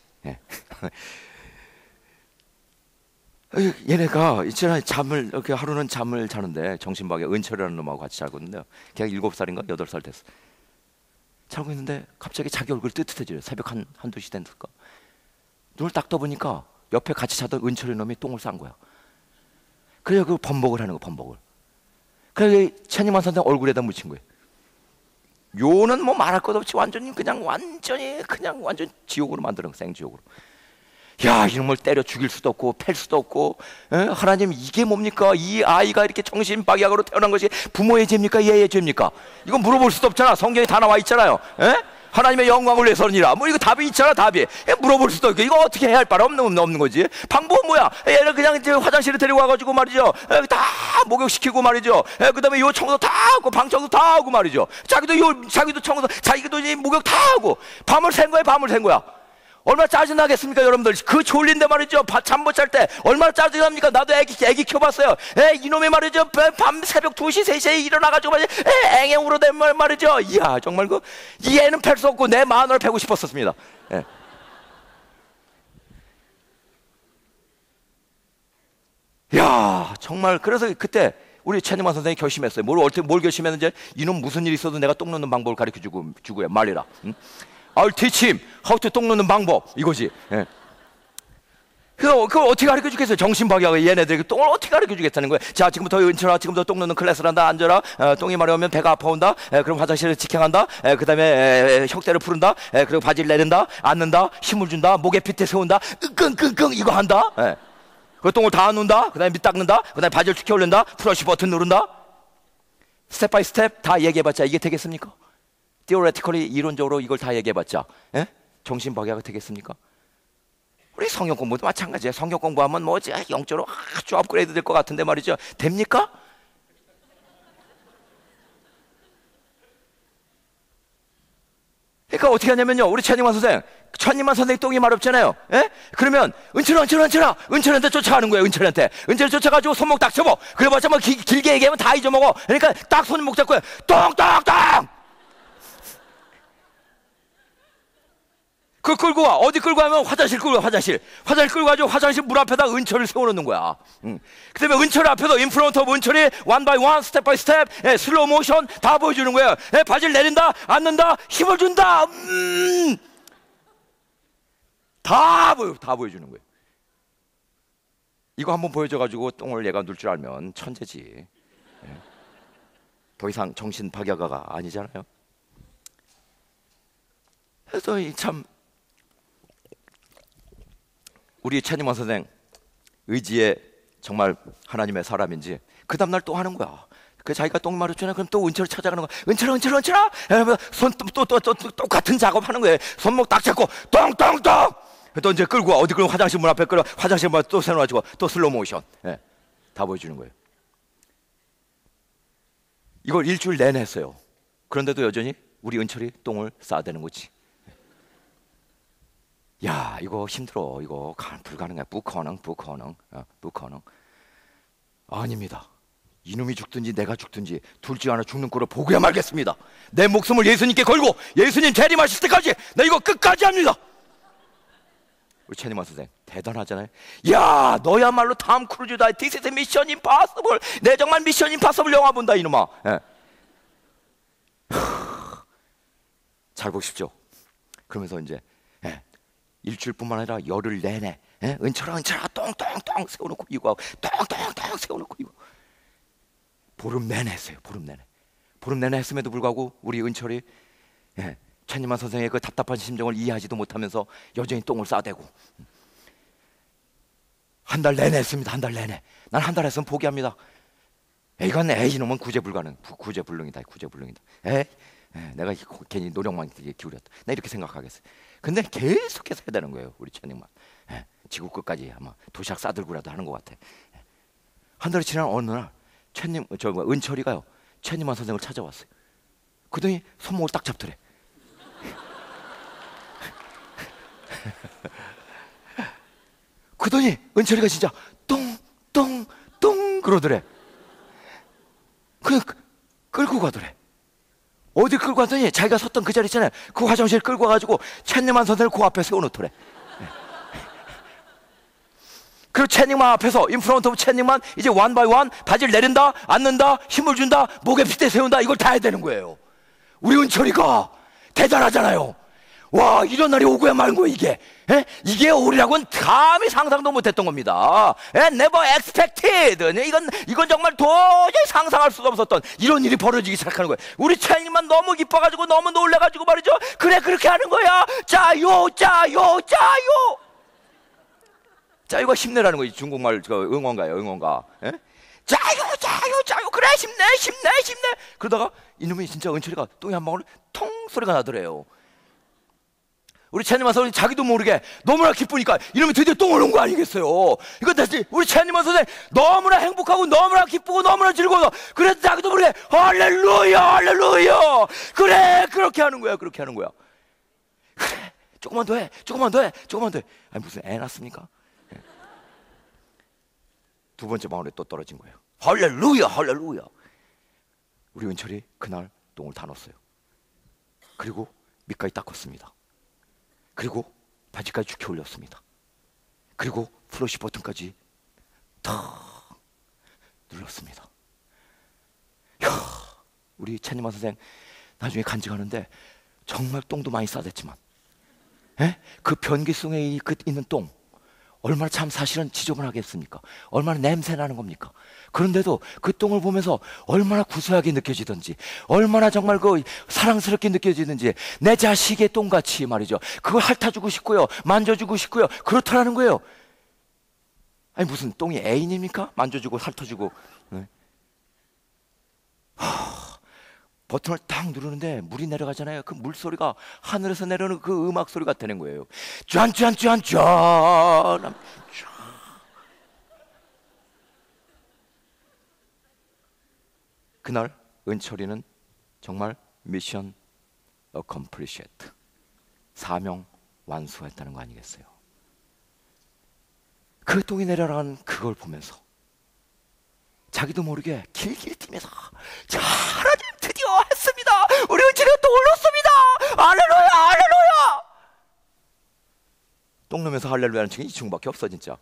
얘네가 있잖아, 이렇게 하루는 잠을 자는데 정신박에 은철이라는 놈하고 같이 자고 있는데요. 걔가 7살인가 8살 됐어. 자고 있는데 갑자기 자기 얼굴 뜨뜻해져요. 새벽 한두 시 됐을까. 눈을 딱 떠보니까 옆에 같이 자던 은철이 놈이 똥을 싼 거야. 그래, 그 범벅을 하는 거, 범벅을. 그래, 최니만 선생 얼굴에다 묻힌 거예요. 요는 뭐 말할 것 없이 완전 지옥으로 만드는 거, 생지옥으로. 야, 이놈을 때려 죽일 수도 없고 팰 수도 없고, 하나님, 이게 뭡니까? 이 아이가 이렇게 정신박약으로 태어난 것이 부모의 죄입니까? 얘의 죄입니까? 이거 물어볼 수도 없잖아. 성경에 다 나와 있잖아요. 하나님의 영광을 위해서니라. 뭐 이거 답이 있잖아, 답이. 물어볼 수도 없고, 이거 어떻게 해야 할 바가 없는 거지. 방법은 뭐야? 얘를 그냥 이제 화장실에 데리고 와가지고 말이죠, 다 목욕시키고 말이죠. 그다음에 요 청소 다 하고 방 청소 다 하고 말이죠. 자기도 청소, 자기도 이 목욕 다 하고 밤을 샌 거야, 밤을 샌 거야. 얼마나 짜증나겠습니까, 여러분들? 그 졸린데 말이죠, 잠 못 잘 때 얼마나 짜증납니까? 나도 애기 키워봤어요. 이놈이 말이죠, 밤 새벽 2시, 3시에 일어나가지고 말이죠, 앵앵으로 된 말이죠. 이야, 정말 이 애는 팰 수 없고 내 마누라를 패고 싶었었습니다. 야, 정말. 그래서 그때 우리 최니만 선생님이 결심했어요. 뭘 결심했는지, 이놈 무슨 일 있어도 내가 똥 놓는 방법을 가르쳐주고 말이라. I'll teach him how to 똥 놓는 방법, 이거지. 그걸 어떻게 가르쳐 주겠어요? 정신박약을 얘네들에게 똥을 어떻게 가르쳐 주겠다는 거예요? 자, 지금부터 은철아, 지금부터 똥 놓는 클래스를 한다. 앉아라. 똥이 마려우면 배가 아파온다. 그럼 화장실을 직행한다. 그 다음에 혁대를 푸른다. 그리고 바지를 내린다. 앉는다. 힘을 준다. 목에 핏대 세운다. 끙끙끙끙 이거 한다. 그 똥을 다 놓는다. 그 다음에 밑 닦는다. 그 다음에 바지를 축혀 올린다. 프러쉬 버튼 누른다. 스텝 바이 스텝 다 얘기해봤자 이게 되겠습니까? theoretically, 이론적으로 이걸 다 얘기해봤자 정신박약이 되겠습니까? 우리 성경 공부도 마찬가지예요. 성경 공부하면 뭐지, 영적으로 아주 업그레이드 될 것 같은데 말이죠. 됩니까? 그러니까 어떻게 하냐면요, 우리 천님만 선생 똥이 마렵잖아요. 그러면 은철한테 쫓아가는 거예요. 은철한테 쫓아가지고 손목 딱 접어. 그래봤자 뭐 길게 얘기하면 다 잊어먹어. 그러니까 딱 손목 잡고 똥 그 끌고 와. 어디 끌고 가면 화장실 끌고 와. 화장실 끌고 가지고 화장실 물 앞에다 은철을 세워놓는 거야. 그 다음에 은철 앞에도 인프론트 오브 은철이 원 바이 원, 스텝 바이 스텝, 슬로우 모션 다 보여주는 거예요. 바지를 내린다, 앉는다, 힘을 준다. 다 보여주는 거예요. 이거 한번 보여줘가지고 똥을 얘가 눌 줄 알면 천재지. 더 이상 정신 박약아가 아니잖아요. 그래서 참 우리 최니만 선생 의지에 정말 하나님의 사람인지 그 다음날 또 하는 거야. 그 자기가 똥 마르잖아. 그럼 또 은철을 찾아가는 거야. 은철아. 손 또 똑같은 작업하는 거예요. 손목 딱 잡고 똥. 또 이제 끌고 와. 어디 끌고 화장실 문 앞에 끌어. 화장실 문 또 세워가지고 또 슬로우 모션. 다 보여주는 거예요. 이걸 일주일 내내 했어요. 그런데도 여전히 우리 은철이 똥을 싸대는 거지. 야, 이거 힘들어. 이거 불가능해. 부커능. 아닙니다. 이놈이 죽든지 내가 죽든지 둘 중 하나 죽는 꼴을 보고야 말겠습니다. 내 목숨을 예수님께 걸고 예수님 재림하실 때까지 나 이거 끝까지 합니다. 우리 최니만 선생 대단하잖아요. 야, 너야말로 탐 크루즈다. This is Mission Impossible. 내 정말 미션 임파서블 영화 본다 이놈아. 잘 보십시오. 그러면서 이제 일주일뿐만 아니라 열흘 내내 은철아 똥 세워놓고 이거 하고 똥 세워놓고 이거 보름 내내 했어요. 보름 내내 했음에도 불구하고 우리 은철이 최니만 선생의 그 답답한 심정을 이해하지도 못하면서 여전히 똥을 싸대고 한 달 내내 했습니다. 한 달 내내. 난 한 달 했으면 포기합니다. 이놈은 구제불능이다. 내가 괜히 노력만 기울였다. 나 이렇게 생각하겠어요. 근데 계속해서 해야 되는 거예요. 우리 최니만. 지구 끝까지 아마 도시락 싸들고라도 하는 것 같아. 한 달이 지난 어느 날 은철이가요 최니만 선생을 찾아왔어요. 그러더니 손목을 딱 잡더래. 그러더니 은철이가 진짜 똥 그러더래. 그냥 끌고 가더래. 어디 끌고 갔더니 자기가 섰던 그 자리 있잖아요. 그 화장실 끌고 가가지고 첸닝만 선생을 그 앞에 세워놓더래. 그리고 첸닝만 앞에서 인프런트 오브 첸닝만 이제 원 바이 원 바지를 내린다, 앉는다, 힘을 준다, 목에 핏대 세운다, 이걸 다 해야 되는 거예요. 우리 은철이가 대단하잖아요. 와, 이런 날이 오고야 마는 거예요, 이게. 에? 이게 우리라고는 감히 상상도 못했던 겁니다. 에? Never expected. 이건 정말 도저히 상상할 수가 없었던 이런 일이 벌어지기 시작하는 거예요. 우리 차이님만 너무 기뻐가지고 너무 놀래가지고 말이죠. 그래, 그렇게 하는 거야. 짜요. 짜요가 힘내라는 거지. 중국말 응원가예요, 응원가. 에? 짜요. 그래, 힘내. 그러다가 이놈이 진짜 은철이가 똥이 한 방울 통 소리가 나더래요. 우리 채님 선생님 자기도 모르게 너무나 기쁘니까 이놈이 드디어 똥을 놓은 거 아니겠어요. 이건 다시 우리 채님 선생님 너무나 행복하고 너무나 기쁘고 너무나 즐거워서 그래서 자기도 모르게 할렐루야. 그래, 그렇게 하는 거야. 그래, 조금만 더 해. 아니, 무슨 애 낳습니까? 두 번째 방울에 또 떨어진 거예요. 할렐루야. 우리 은철이 그날 똥을 다 넣었어요. 그리고 밑까지 닦았습니다. 그리고 바지까지 죽게 올렸습니다. 그리고 플러시 버튼까지 탁 눌렀습니다. 야, 우리 채니마 선생 나중에 간직하는데 정말 똥도 많이 싸댔지만, 그 변기속에 있는 똥 얼마나 참 사실은 지저분하겠습니까? 얼마나 냄새 나는 겁니까? 그런데도 그 똥을 보면서 얼마나 구수하게 느껴지던지, 얼마나 정말 사랑스럽게 느껴지는지, 내 자식의 똥같이 말이죠. 그걸 핥아주고 싶고요, 만져주고 싶고요, 그렇다라는 거예요. 아니, 무슨 똥이 애인입니까? 만져주고 핥아주고. 네. 버튼을 딱 누르는데 물이 내려가잖아요. 그 물소리가 하늘에서 내려오는 그 음악 소리 같다는 거예요. 짠. 그날 은철이는 정말 미션 어컴플리시드, 사명 완수했다는 거 아니겠어요? 그 똥이 내려가는 그걸 보면서 자기도 모르게 길길이 뛰면서, 자, 하나님 드디어 했습니다. 우리 은철이가 똥을 놓습니다. 할렐루야. 똥 놓으면서 할렐루야는 층이 이 층밖에 없어 진짜.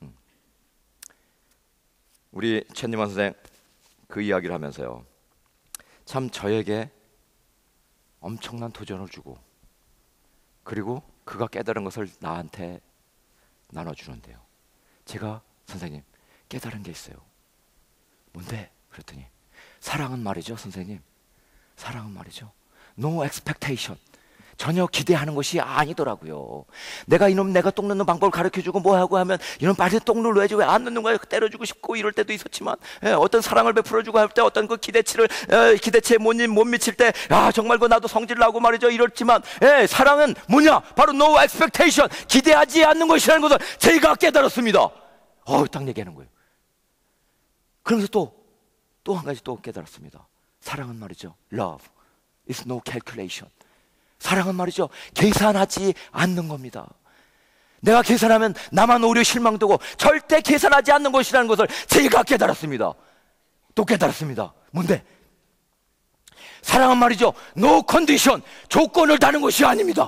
우리 최니만 선생 그 이야기를 하면서요, 참 저에게 엄청난 도전을 주고, 그리고 그가 깨달은 것을 나한테 나눠주는데요. 제가 선생님 깨달은 게 있어요. 뭔데? 그랬더니 사랑은 말이죠, 선생님. 사랑은 말이죠, no expectation. 전혀 기대하는 것이 아니더라고요. 내가 똥 넣는 방법을 가르쳐주고 뭐하고 하면 이놈 빨리 똥 눌러야지 왜 안 넣는 거야? 때려주고 싶고 이럴 때도 있었지만, 어떤 사랑을 베풀어주고 할 때 어떤 그 기대치에 못 미칠 때, 정말 나도 성질 나고 말이죠 이렇지만, 사랑은 뭐냐? 바로 no expectation, 기대하지 않는 것이라는 것을 제가 깨달았습니다. 딱 얘기하는 거예요. 그러면서 또 한 가지 또 깨달았습니다. 사랑은 말이죠, love is no calculation. 사랑은 말이죠, 계산하지 않는 겁니다. 내가 계산하면 나만 오히려 실망되고 절대 계산하지 않는 것이라는 것을 제가 깨달았습니다. 또 깨달았습니다. 뭔데? 사랑은 말이죠, no condition, 조건을 다는 것이 아닙니다.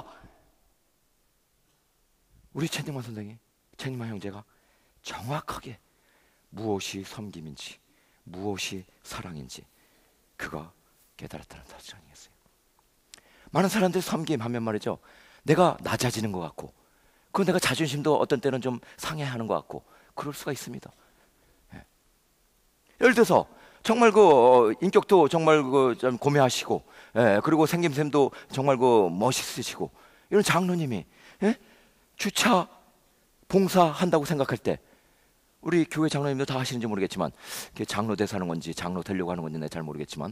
우리 최닝만 선생님, 최닝만 형제가 정확하게 무엇이 섬김인지, 무엇이 사랑인지 그가 깨달았다는 사실 아니겠어요? 많은 사람들이 섬김하면 말이죠, 내가 낮아지는 것 같고, 그 내가 자존심도 어떤 때는 좀 상해하는 것 같고 그럴 수가 있습니다. 예를 들어서 정말 인격도 정말 좀 고매하시고, 그리고 생김새도 정말 멋있으시고 이런 장로님이 주차 봉사한다고 생각할 때, 우리 교회 장로님도 다 하시는지 모르겠지만, 장로 대사는 건지 장로 되려고 하는 건지 내가 잘 모르겠지만,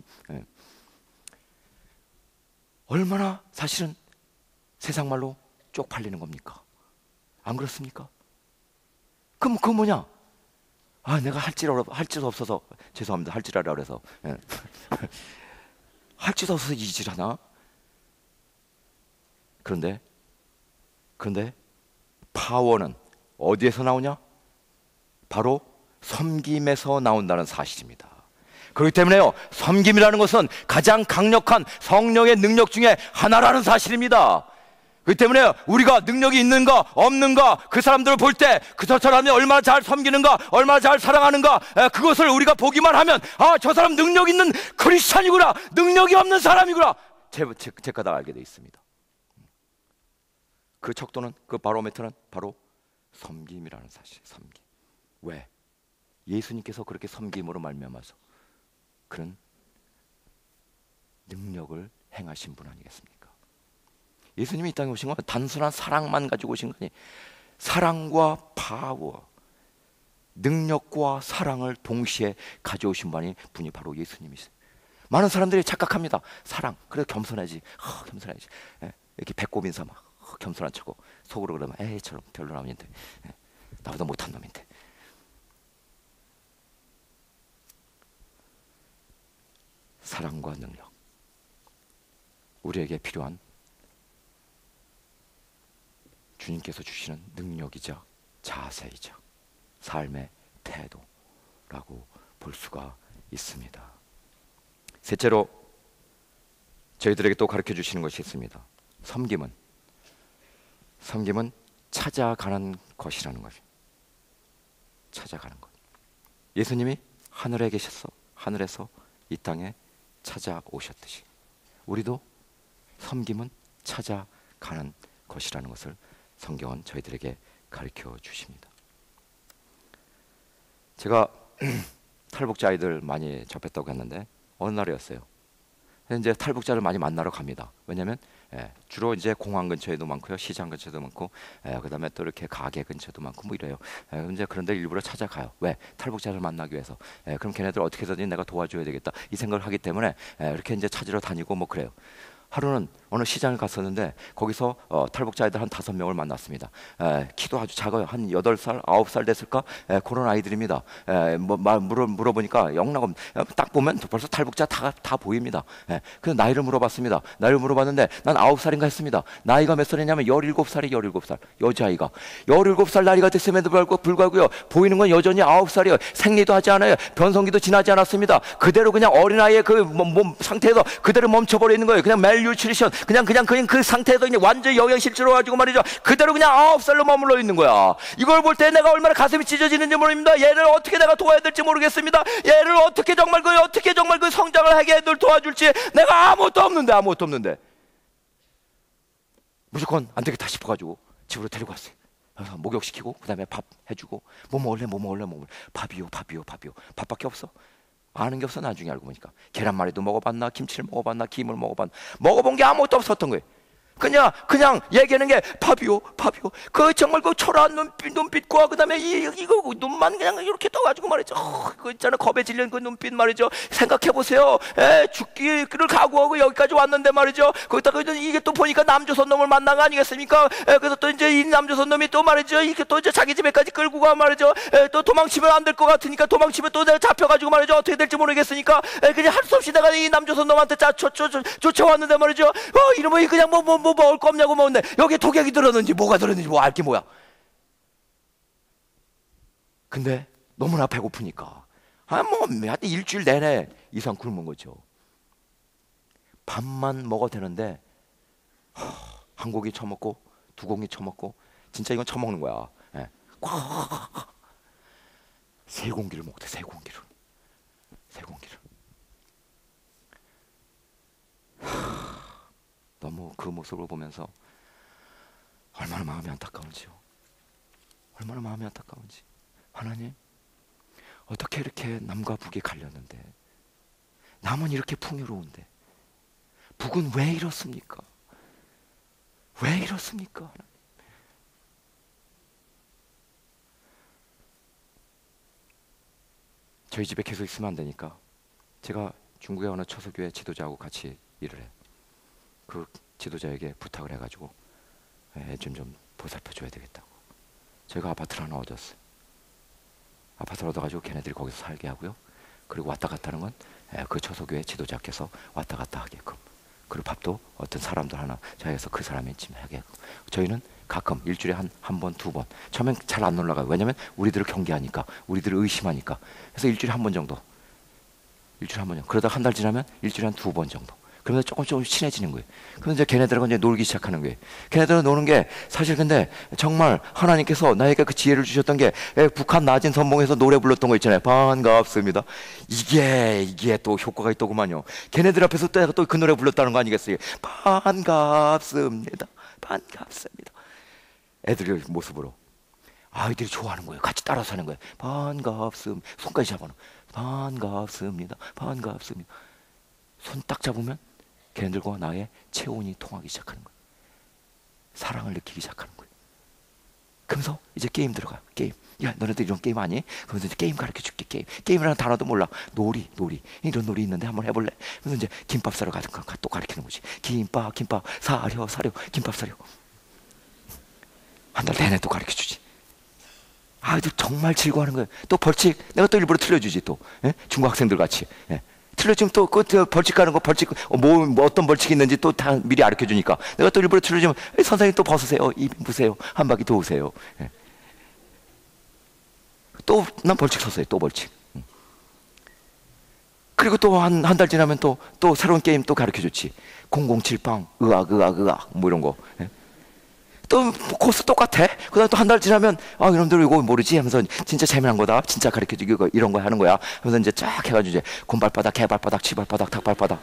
얼마나 사실은 세상 말로 쪽팔리는 겁니까? 안 그렇습니까? 그럼 그건 뭐냐? 내가 할 줄 없어서, 죄송합니다, 할 줄 알아 그래서 할 줄 없어서 이 질 하나? 그런데 파워는 어디에서 나오냐? 바로 섬김에서 나온다는 사실입니다. 그렇기 때문에요, 섬김이라는 것은 가장 강력한 성령의 능력 중에 하나라는 사실입니다. 그렇기 때문에 우리가 능력이 있는가 없는가, 그 사람들을 볼 때 그 사람이 얼마나 잘 섬기는가, 얼마나 잘 사랑하는가, 그것을 우리가 보기만 하면 아, 저 사람 능력 있는 크리스찬이구나, 능력이 없는 사람이구나, 제가 다 알게 돼 있습니다. 그 척도는, 그 바로메트는 바로 섬김이라는 사실. 섬김. 왜? 예수님께서 그렇게 섬김으로 말미암아서 그런 능력을 행하신 분 아니겠습니까? 예수님이 이 땅에 오신 건 단순한 사랑만 가지고 오신 거니, 사랑과 파워, 능력과 사랑을 동시에 가져오신 분이 바로 예수님이세요. 많은 사람들이 착각합니다. 사랑, 그래 겸손해지, 겸손해지. 이렇게 배꼽 인사 막 겸손한 척하고 속으로 그러면 에이 저런 별로 놈인데, 나보다 못한 놈인데. 사랑과 능력, 우리에게 필요한 주님께서 주시는 능력이자 자세이자 삶의 태도라고 볼 수가 있습니다. 셋째로 저희들에게 또 가르쳐 주시는 것이 있습니다. 섬김은 찾아가는 것이라는 것입니다. 찾아가는 것. 예수님이 하늘에 계셔서 하늘에서 이 땅에 찾아오셨듯이 우리도 섬김은 찾아가는 것이라는 것을 성경은 저희들에게 가르쳐 주십니다. 제가 탈북자 아이들 많이 접했다고 했는데 어느 날이었어요. 이제 탈북자를 많이 만나러 갑니다. 왜냐하면 주로 이제 공항 근처에도 많고요, 시장 근처에도 많고, 그다음에 또 이렇게 가게 근처도 많고 뭐 이래요. 이제 그런데 일부러 찾아가요. 왜? 탈북자를 만나기 위해서. 그럼 걔네들 어떻게 해서든 내가 도와줘야 되겠다 이 생각을 하기 때문에 이렇게 이제 찾으러 다니고 뭐 그래요. 하루는 어느 시장을 갔었는데 거기서 탈북자 아이들 한 5명을 만났습니다. 키도 아주 작아요. 한 8살, 9살 됐을까? 그런 아이들입니다. 물어보니까 영락없. 딱 보면 벌써 탈북자 다 보입니다. 그래서 나이를 물어봤습니다. 나이를 물어봤는데 난 9살인가 했습니다. 나이가 몇 살이냐면 17살이 17살. 여자아이가 17살 나이가 됐음에도 불구하고요, 보이는 건 여전히 9살이에요. 생리도 하지 않아요. 변성기도 지나지 않았습니다. 그대로 그냥 어린아이의 그 몸 상태에서 그대로 멈춰버려 있는 거예요. 그냥 멜뉴트리션, 그냥 그 상태에서 그냥 완전히 영양실조로 가지고 말이죠, 그대로 그냥 9살로 머물러 있는 거야. 이걸 볼 때 내가 얼마나 가슴이 찢어지는지 모릅니다. 얘를 어떻게 내가 도와야 될지 모르겠습니다. 얘를 어떻게 정말 그 성장을 하게 애들 도와줄지 내가 아무것도 없는데 무조건 안 되겠다 싶어가지고 집으로 데리고 왔어요. 그래서 목욕시키고 그다음에 밥 해주고 뭐 먹을래. 밥이요. 밥밖에 없어. 아는 게 없어. 나중에 알고 보니까 계란말이도 먹어봤나, 김치를 먹어봤나, 김을 먹어봤나, 먹어본 게 아무것도 없었던 거예요. 그냥 얘기하는 게 밥이요. 그 정말 그 초라한 눈빛과 그다음에 이거 눈만 그냥 이렇게 떠가지고 말이죠. 그 있잖아, 겁에 질린 그 눈빛 말이죠. 생각해 보세요. 죽기를 각오하고 여기까지 왔는데 말이죠. 거기다가 이게 또 보니까 남조선 놈을 만난 거 아니겠습니까? 그래서 또 이제 이 남조선 놈이 또 말이죠, 이게 또 이제 자기 집에까지 끌고 가 말이죠. 또 도망치면 안 될 것 같으니까, 도망치면 또 내가 잡혀가지고 말이죠, 어떻게 될지 모르겠으니까 그냥 할 수 없이 내가 이 남조선 놈한테 쫓아왔는데 말이죠. 이놈이 그냥 뭐 먹을 거 없냐고 먹는데 여기에 독약이 들었는지 뭐가 들었는지 뭐 알게 뭐야. 근데 너무나 배고프니까 하여튼 일주일 내내 이상 굶은 거죠. 밥만 먹어도 되는데 한 고기 처먹고 두 공기 처먹고, 진짜 이건 처먹는 거야. 세 공기를 먹대. 세 공기를. 너무 그 모습을 보면서 얼마나 마음이 안타까운지요. 하나님, 어떻게 이렇게 남과 북이 갈렸는데 남은 이렇게 풍요로운데 북은 왜 이렇습니까? 저희 집에 계속 있으면 안 되니까 제가 중국의 어느 처소교회 지도자하고 같이 일을 해요. 그 지도자에게 부탁을 해가지고 좀 보살펴줘야 되겠다고 제가 아파트를 하나 얻었어요. 아파트를 얻어가지고 걔네들이 거기서 살게 하고요. 그리고 왔다 갔다 하는 건 그 처소교회 지도자께서 왔다 갔다 하게끔 그리고 밥도 어떤 사람들 하나 자기에서 그 사람이 하게 하고. 저희는 가끔 일주일에 한 번, 두 번. 처음엔 잘 안 올라가요. 왜냐면 우리들을 경계하니까, 우리들을 의심하니까. 그래서 일주일에 한 번 정도. 일주일에 한 번 정도. 그러다 한 달 지나면 일주일에 한 두 번 정도. 그러면서 조금씩 친해지는 거예요. 그런데 이제 걔네들하고 이제 놀기 시작하는 거예요. 걔네들은 노는 게 사실 근데 정말 하나님께서 나에게 그 지혜를 주셨던 게 북한 낮은 선봉에서 노래 불렀던 거 있잖아요. 반갑습니다. 이게 또 효과가 있더구만요. 걔네들 앞에서 또 그 노래 불렀다는 거 아니겠어요? 반갑습니다. 반갑습니다. 애들의 모습으로 아이들이 좋아하는 거예요. 같이 따라서 하는 거예요. 반갑습니다. 손까지 잡아놓고 반갑습니다. 반갑습니다. 손 딱 잡으면 걔네들과 나의 체온이 통하기 시작하는 거예요. 사랑을 느끼기 시작하는 거예요. 그러면서 이제 게임 들어가요. 게임. 야, 너네들 이런 게임 아니? 그러면서 이제 게임 가르쳐 줄게. 게임이라는 단어도 몰라. 놀이. 이런 놀이 있는데 한번 해볼래? 그래서 이제 김밥 사러 가는 거 또 가르치는 거지. 김밥 사려 김밥 사려. 한 달 내내 또 가르쳐 주지. 아이들 정말 즐거워하는 거예요. 또 벌칙 내가 또 일부러 틀려주지 또. 중국 학생들 같이. 틀려주면 또 그 벌칙 가는 거 뭐 어떤 벌칙이 있는지 또 다 미리 가르쳐 주니까 내가 또 일부러 틀려주면 선생님 또 벗으세요. 입 보세요. 한 바퀴 도우세요. 또 난 벌칙 섰어요. 또 벌칙. 그리고 또 한 달 지나면 또 새로운 게임 또 가르쳐 줬지. 007빵 의학 뭐 이런 거. 또 코스 똑같아. 그다음 또 한 달 지나면 이놈들 이거 모르지 하면서 진짜 재미난 거다. 진짜 가르쳐주고 이런 거 하는 거야. 하면서 이제 쫙 해가지고 이제 곰발바닥, 개발바닥, 치발바닥, 닭발바닥.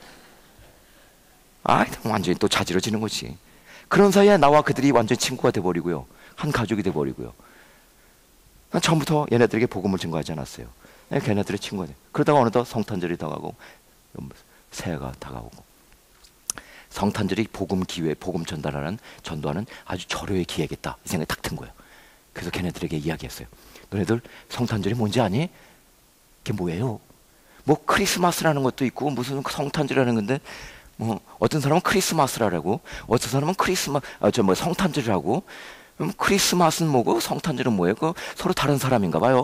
완전히 또 자지러지는 거지. 그런 사이에 나와 그들이 완전히 친구가 돼버리고요. 한 가족이 돼버리고요. 난 처음부터 얘네들에게 복음을 증거하지 않았어요. 걔네들의 친구가 돼. 그러다가 어느덧 성탄절이 다가오고 새해가 다가오고. 성탄절이 복음 기회, 복음 전도하는 아주 절호의 기회겠다 이 생각이 딱 든 거예요. 그래서 걔네들에게 이야기했어요. 너네들 성탄절이 뭔지 아니? 그게 뭐예요? 뭐 크리스마스라는 것도 있고 무슨 성탄절이라는 건데 뭐 어떤 사람은 크리스마스라고, 어떤 사람은 성탄절이라고. 크리스마스는 뭐고 성탄절은 뭐예요? 그 서로 다른 사람인가 봐요.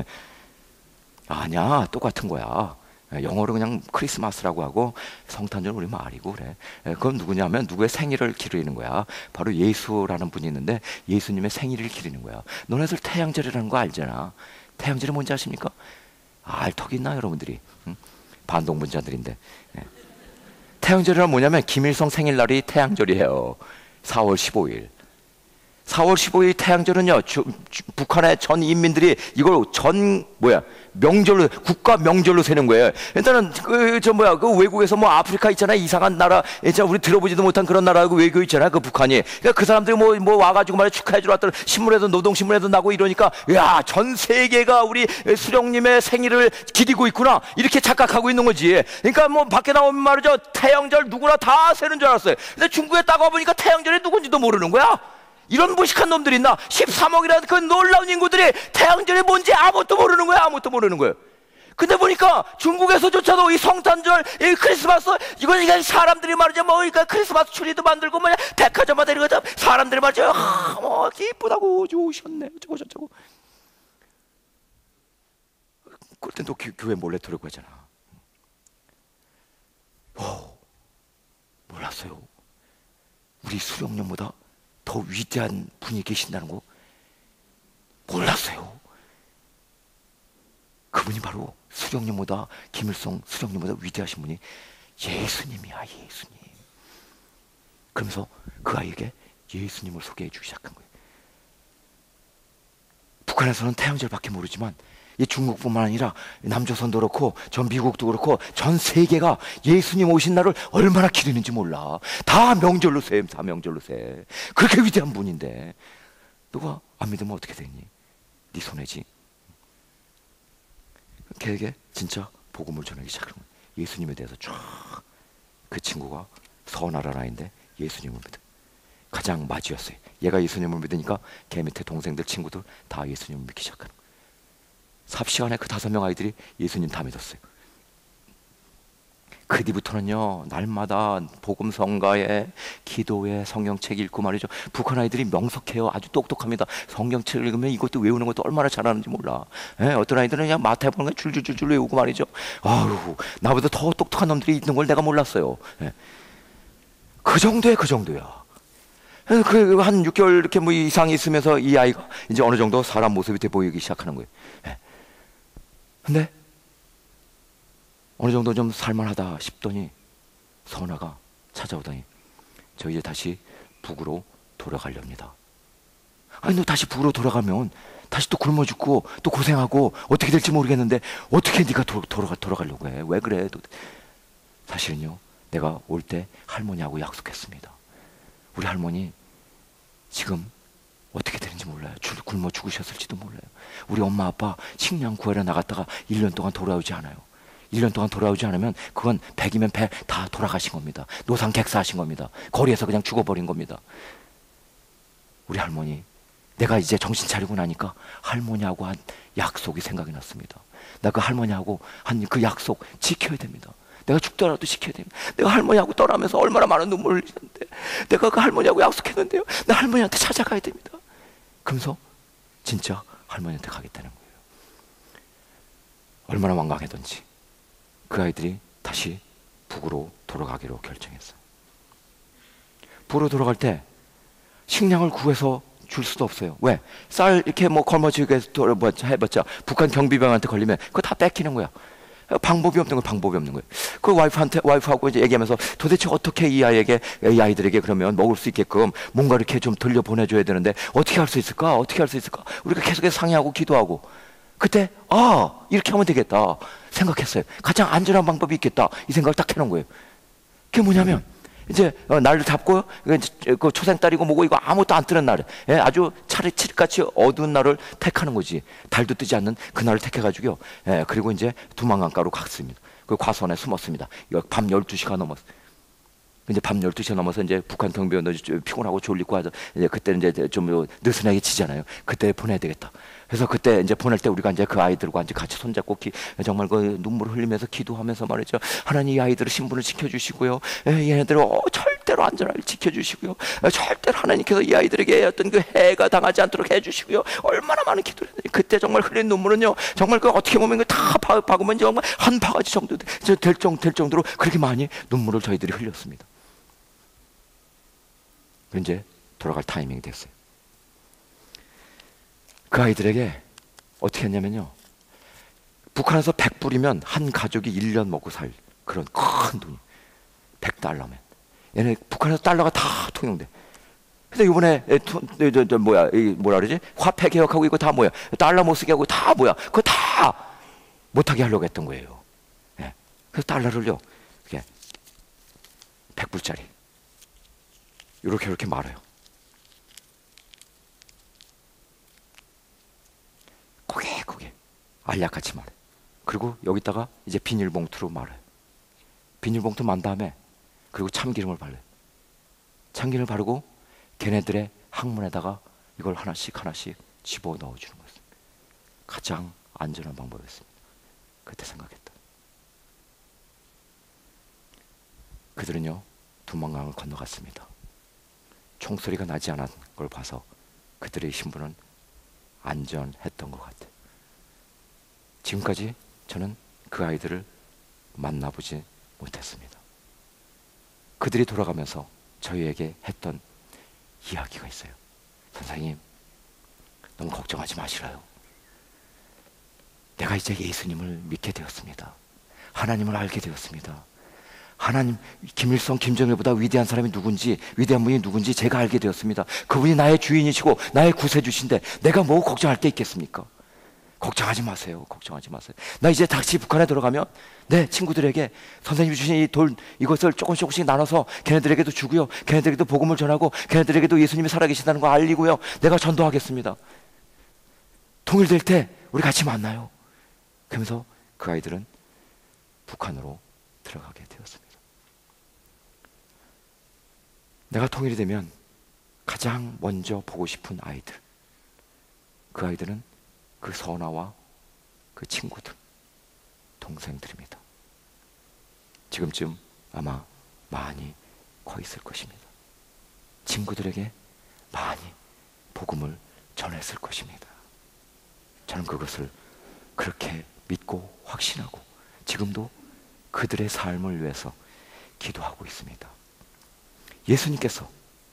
아니야, 똑같은 거야. 영어로 그냥 크리스마스라고 하고 성탄절은 우리 말이고 그래. 그건 누구냐면 누구의 생일을 기리는 거야. 바로 예수라는 분이 있는데 예수님의 생일을 기리는 거야. 너네들 태양절이라는 거 알잖아. 태양절이 뭔지 아십니까? 알 턱이 있나 여러분들이? 반동분자들인데. 태양절이란 뭐냐면 김일성 생일날이 태양절이에요. 4월 15일. 4월 15일 태양절은요, 북한의 전 인민들이 이걸 명절로, 국가 명절로 세는 거예요. 일단은, 그 외국에서 뭐 아프리카 있잖아요. 이상한 나라, 우리 들어보지도 못한 그런 나라, 외교 있잖아요. 그 북한이. 그러니까 그 사람들이 와가지고 말이야, 축하해주러 왔더니 신문에도, 노동신문에도 나고 이러니까, 야, 전 세계가 우리 수령님의 생일을 기리고 있구나. 이렇게 착각하고 있는 거지. 그러니까 밖에 나오면 말이죠. 태양절 누구나 다 세는 줄 알았어요. 근데 중국에 딱 와보니까 태양절이 누군지도 모르는 거야. 이런 무식한 놈들이 있나? 13억이라는 그 놀라운 인구들이 태양절이 뭔지 아무것도 모르는 거야. 아무것도 모르는 거예요. 근데 보니까 중국에서조차도 이 성탄절, 이 크리스마스, 이건 사람들이 말이죠. 그러니까 크리스마스 트리도 만들고 백화점마다 이런 거 사람들이 말이죠. 기쁘다고 좋으셨네. 저거. 그때 또 교회 몰래 들어오고 하잖아. 몰랐어요. 우리 수령님보다 더 위대한 분이 계신다는 거 몰랐어요. 그분이 바로 수령님보다, 김일성 수령님보다 위대하신 분이 예수님이야. 예수님. 그러면서 그 아이에게 예수님을 소개해 주기 시작한 거예요. 북한에서는 태양절밖에 모르지만 이 중국뿐만 아니라 남조선도 그렇고 전 미국도 그렇고 전 세계가 예수님 오신 날을 얼마나 기리는지 몰라. 다 명절로 세. 그렇게 위대한 분인데 너가 안 믿으면 어떻게 되니? 네 손해지. 걔에게 진짜 복음을 전하기 시작한 거야. 예수님에 대해서 쫙. 그 친구가 서원하라는 아이인데 예수님을 믿어. 가장 맞이였어요. 얘가 예수님을 믿으니까 걔 밑에 동생들 친구들 다 예수님을 믿기 시작하는 거야. 삽시간에 그 5명 아이들이 예수님 다 믿었어요. 그 뒤부터는요, 날마다 복음 성가에, 기도에, 성경책 읽고 말이죠. 북한 아이들이 명석해요. 아주 똑똑합니다. 성경책 읽으면 이것도 외우는 것도 얼마나 잘하는지 몰라. 어떤 아이들은 그냥 마태복음 줄줄줄 외우고 말이죠. 아유, 나보다 더 똑똑한 놈들이 있는 걸 내가 몰랐어요. 그 정도야, 그 정도야. 그 한 6개월 이렇게 뭐 이상 있으면서 이 아이가 이제 어느 정도 사람 모습이 돼 보이기 시작하는 거예요. 예. 근데 어느 정도 좀 살만하다 싶더니 선아가 찾아오더니 저 이제 다시 북으로 돌아가렵니다. 아니 너 다시 북으로 돌아가면 다시 또 굶어 죽고 또 고생하고 어떻게 될지 모르겠는데 어떻게 네가 돌아가려고 해? 왜 그래? 사실은요, 내가 올 때 할머니하고 약속했습니다. 우리 할머니 지금 어떻게 되는지 몰라요. 굶어 죽으셨을지도 몰라요. 우리 엄마 아빠 식량 구하러 나갔다가 1년 동안 돌아오지 않아요. 1년 동안 돌아오지 않으면 그건 100이면 100 다 돌아가신 겁니다. 노상객사하신 겁니다. 거리에서 그냥 죽어버린 겁니다. 우리 할머니, 내가 이제 정신 차리고 나니까 할머니하고 한 약속이 생각이 났습니다. 나 그 할머니하고 한 그 약속 지켜야 됩니다. 내가 죽더라도 지켜야 됩니다. 내가 할머니하고 떠나면서 얼마나 많은 눈물을 흘리는데 내가 그 할머니하고 약속했는데요. 나 할머니한테 찾아가야 됩니다. 그러면서 진짜 할머니한테 가겠다는 거예요. 얼마나 완강하던지 그 아이들이 다시 북으로 돌아가기로 결정했어요. 북으로 돌아갈 때 식량을 구해서 줄 수도 없어요. 왜? 쌀 이렇게 뭐 걸머지게 해봤자 북한 경비병한테 걸리면 그거 다 뺏기는 거야. 방법이 없는 거예요. 방법이 없는 거예요. 그 와이프하고 이제 얘기하면서 도대체 어떻게 이 아이들에게 그러면 먹을 수 있게끔 뭔가 이렇게 좀 들려 보내줘야 되는데 어떻게 할 수 있을까? 어떻게 할 수 있을까? 우리가 계속해서 상의하고 기도하고 그때 이렇게 하면 되겠다 생각했어요. 가장 안전한 방법이 있겠다 이 생각을 딱 해놓은 거예요. 그게 뭐냐면 이제 날을 잡고 그 초생달이고 뭐고 이거 아무것도 안 뜨는 날, 아주 칠흑같이 어두운 날을 택하는 거지. 달도 뜨지 않는 그 날을 택해가지고요. 그리고 이제 두만강가로 갔습니다. 그 과수원에 숨었습니다. 밤 12시가 넘었어. 이제 밤 12시가 넘어서 이제 북한 경비원들이 피곤하고 졸리고 하죠. 이제 그때 이제 좀 느슨하게 지잖아요. 그때 보내야 되겠다. 그래서 그때 이제 보낼 때 우리가 이제 그 아이들과 이제 같이 손잡고 정말 그 눈물을 흘리면서 기도하면서 말이죠. 하나님 이 아이들의 신분을 지켜주시고요. 얘네들을 절대로 안전하게 지켜주시고요. 절대로 하나님께서 이 아이들에게 어떤 그 해가 당하지 않도록 해주시고요. 얼마나 많은 기도를 했는데 그때 정말 흘린 눈물은요. 정말 그 어떻게 보면 다 박으면 정말 한 바가지 정도 될 정도로 그렇게 많이 눈물을 저희들이 흘렸습니다. 이제 돌아갈 타이밍이 됐어요. 그 아이들에게 어떻게 했냐면요. 북한에서 100불이면 한 가족이 1년 먹고 살 그런 큰 돈이 100달러면 얘네 북한에서 달러가 다 통용돼. 근데 이번에 뭐라 그러지? 화폐 개혁하고 이거 다 뭐야? 달러 못 쓰게 하고 다 뭐야? 그거 다 못하게 하려고 했던 거예요. 그래서 달러를요. 이렇게 100불짜리 이렇게 말아요. 고개 알약같이 말해. 그리고 여기다가 이제 비닐봉투로 말아요. 비닐봉투 만 다음에 그리고 참기름을 발라요. 참기름을 바르고 걔네들의 항문에다가 이걸 하나씩 집어 넣어주는 것입니다. 가장 안전한 방법이었습니다. 그때 생각했다. 그들은요 두만강을 건너갔습니다. 총소리가 나지 않은 걸 봐서 그들의 신분은 안전했던 것 같아요. 지금까지 저는 그 아이들을 만나보지 못했습니다. 그들이 돌아가면서 저희에게 했던 이야기가 있어요. 선생님, 너무 걱정하지 마시라요. 내가 이제 예수님을 믿게 되었습니다. 하나님을 알게 되었습니다. 하나님, 김일성, 김정일보다 위대한 사람이 누군지, 위대한 분이 누군지 제가 알게 되었습니다. 그분이 나의 주인이시고 나의 구세주신데 내가 뭐 걱정할 게 있겠습니까? 걱정하지 마세요. 걱정하지 마세요. 나 이제 다시 북한에 들어가면 내 친구들에게 선생님이 주신 이 돌 이것을 조금씩 나눠서 걔네들에게도 주고요. 걔네들에게도 복음을 전하고 걔네들에게도 예수님이 살아계시다는 거 알리고요. 내가 전도하겠습니다. 통일될 때 우리 같이 만나요. 그러면서 그 아이들은 북한으로 들어가게 되었습니다. 내가 통일이 되면 가장 먼저 보고 싶은 아이들, 그 아이들은 그 선아와 그 친구들, 동생들입니다. 지금쯤 아마 많이 거 있을 것입니다. 친구들에게 많이 복음을 전했을 것입니다. 저는 그것을 그렇게 믿고 확신하고 지금도 그들의 삶을 위해서 기도하고 있습니다. 예수님께서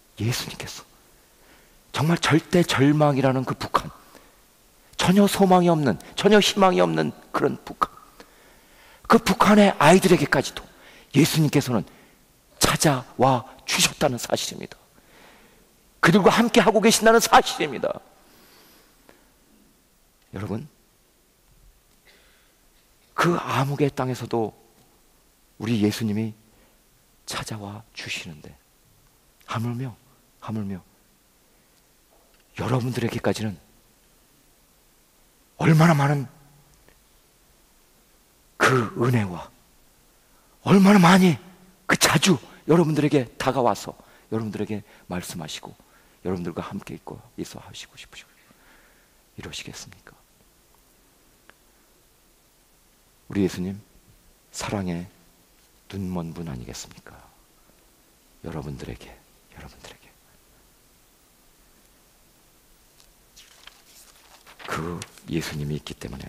정말 절대 절망이라는 그 북한, 전혀 소망이 없는, 전혀 희망이 없는 그런 북한, 그 북한의 아이들에게까지도 예수님께서는 찾아와 주셨다는 사실입니다. 그들과 함께 하고 계신다는 사실입니다. 여러분, 그 암흑의 땅에서도 우리 예수님이 찾아와 주시는데 하물며 여러분들에게까지는 얼마나 많은 그 은혜와 얼마나 많이 그 자주 여러분들에게 다가와서 여러분들에게 말씀하시고 여러분들과 함께 있어 하시고 싶으시고 이러시겠습니까? 우리 예수님 사랑의 눈먼 분 아니겠습니까? 여러분들에게 그 예수님이 있기 때문에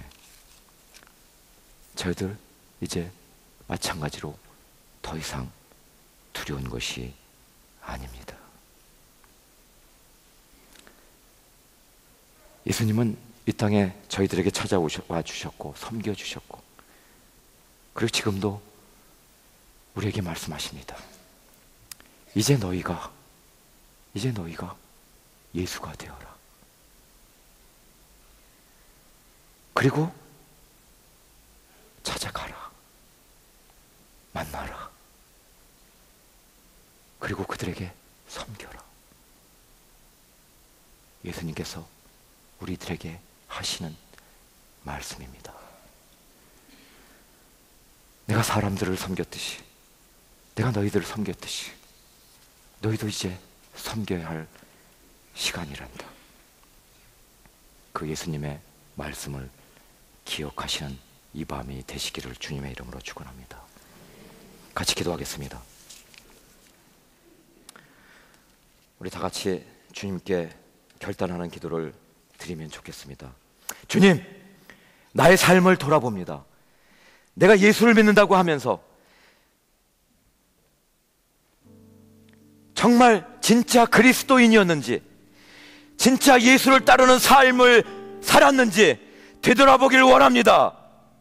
저희들 이제 마찬가지로 더 이상 두려운 것이 아닙니다. 예수님은 이 땅에 저희들에게 찾아와 주셨고 섬겨주셨고 그리고 지금도 우리에게 말씀하십니다. 이제 너희가 예수가 되어라. 그리고 찾아가라. 만나라. 그리고 그들에게 섬겨라. 예수님께서 우리들에게 하시는 말씀입니다. 내가 사람들을 섬겼듯이, 내가 너희들을 섬겼듯이 너희도 이제 섬겨야 할 시간이란다. 그 예수님의 말씀을 기억하시는 이 밤이 되시기를 주님의 이름으로 축원합니다. 같이 기도하겠습니다. 우리 다 같이 주님께 결단하는 기도를 드리면 좋겠습니다. 주님, 나의 삶을 돌아봅니다. 내가 예수를 믿는다고 하면서 정말 진짜 그리스도인이었는지, 진짜 예수를 따르는 삶을 살았는지 되돌아보길 원합니다.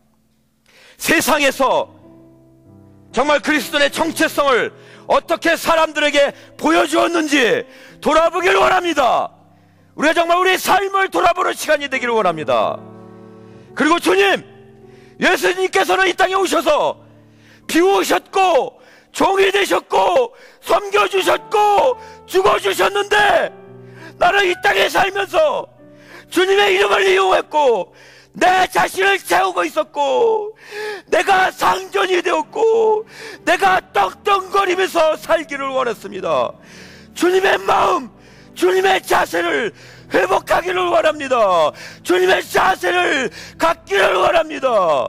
세상에서 정말 그리스도의 정체성을 어떻게 사람들에게 보여주었는지 돌아보길 원합니다. 우리가 정말 우리의 삶을 돌아보는 시간이 되기를 원합니다. 그리고 주님, 예수님께서는 이 땅에 오셔서 비우셨고 종이 되셨고 섬겨주셨고 죽어주셨는데 나는 이 땅에 살면서 주님의 이름을 이용했고 내 자신을 채우고 있었고 내가 상전이 되었고 내가 떡덩거리면서 살기를 원했습니다. 주님의 마음, 주님의 자세를 회복하기를 원합니다. 주님의 자세를 갖기를 원합니다.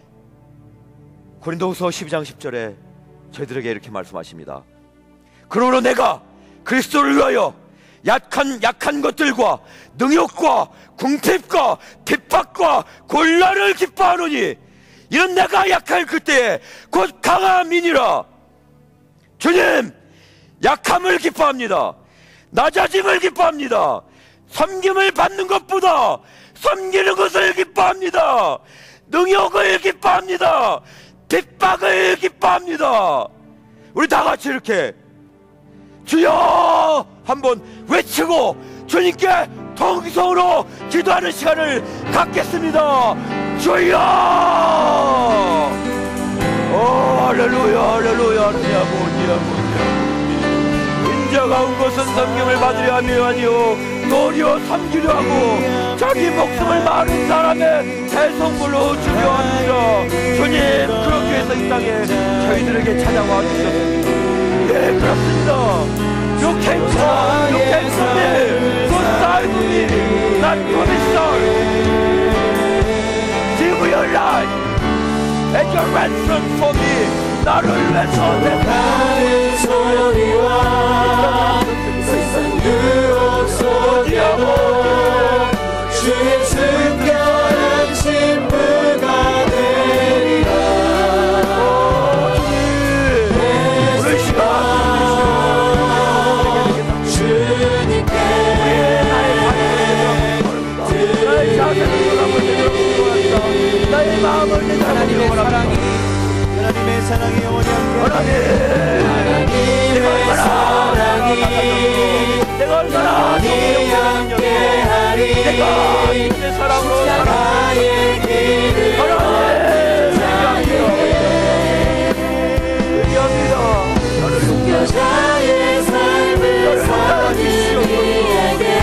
고린도후서 12장 10절에 저희들에게 이렇게 말씀하십니다. 그러므로 내가 그리스도를 위하여 약한 것들과 능욕과 궁핍과 핍박과 곤란을 기뻐하노니 이런 내가 약할 그때에 곧 강함이니라. 주님, 약함을 기뻐합니다. 낮아짐을 기뻐합니다. 섬김을 받는 것보다 섬기는 것을 기뻐합니다. 능욕을 기뻐합니다. 핍박을 기뻐합니다. 우리 다 같이 이렇게 주여 한번 외치고 주님께 통성으로 기도하는 시간을 갖겠습니다. 주여! 할렐루야, 할렐루야, 하느니 아버지. 인자가 온 것은 섬김을 받으려 함이 아니요 도리어 섬기려 하고 자기 목숨을 많은 사람의 대성물로 주려 합니다. 주님, 그렇게 해서 이 땅에 저희들에게 찾아와 주셨습니다. 예, 그렇습니다. You came to me, to save me, not to be sorry. Give your life as your ransom for me. 나를 위해서
나의 소리와 세상 유혹 속여도 주의 특별한 신부가 되리라.
오늘 시간 내가 얼마나
함께하리.
내가 주님의 사랑으로
십자가의 길을 순교자의 삶을 사는 우리에게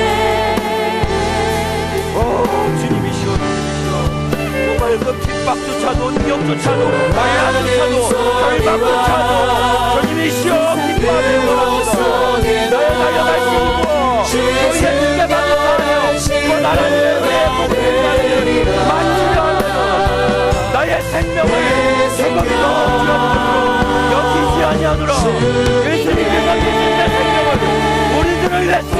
주님이시여, 정말 그 핍박조차도 능력조차도 방해조차도 절박조차도 주님이시여 기뻐하며 원합니다. 너의 달려갈 수 있고 너의 주께 받는 사랑이요 그 나라는 내 복을 만지며 나의 생명을 생각이도 여기지 아니하노라. 예수님께서 주신 내 생명을 우리들을 위해서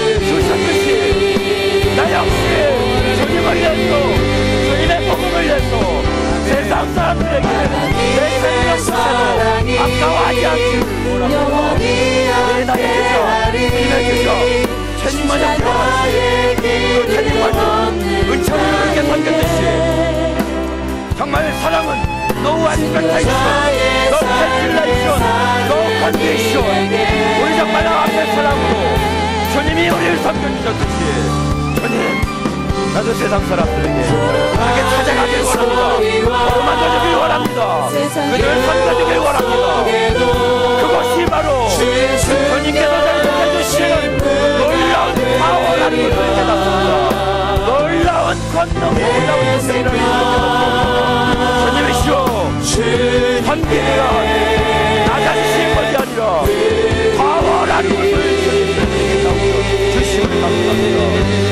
주셨듯이 나 역시 주님을 위해서 주님의 복음을 위해서 세상 사람들에게 내 생명조차도 아까워하지 않기를 원합니다. 우리 나의 주여 주님의 주여 주님만 잡혀가시 그 주님만 은총을 그렇게 섬겼듯이 정말 사랑은 No expectation, no calculation, no condition. 우리 정말 앞에 사랑으로 주님이 우리를 섬겨주셨듯이 주님 나도 세상 사람들에게 그렇게 찾아가길 원합니다. 만져주길 원합니다. 그들을 섬겨주길 원합니다. 그것이 바로 주님께서 잘못해주시는 놀라운 파워라는 것을 깨닫습니다. 놀라운 권능이 놀라운 인생이라는 것을 깨닫습니다. 주님이시여 선기가 나 자신인 것이 아니라 파워라는 것을 주님께서 주심을 감사합니다.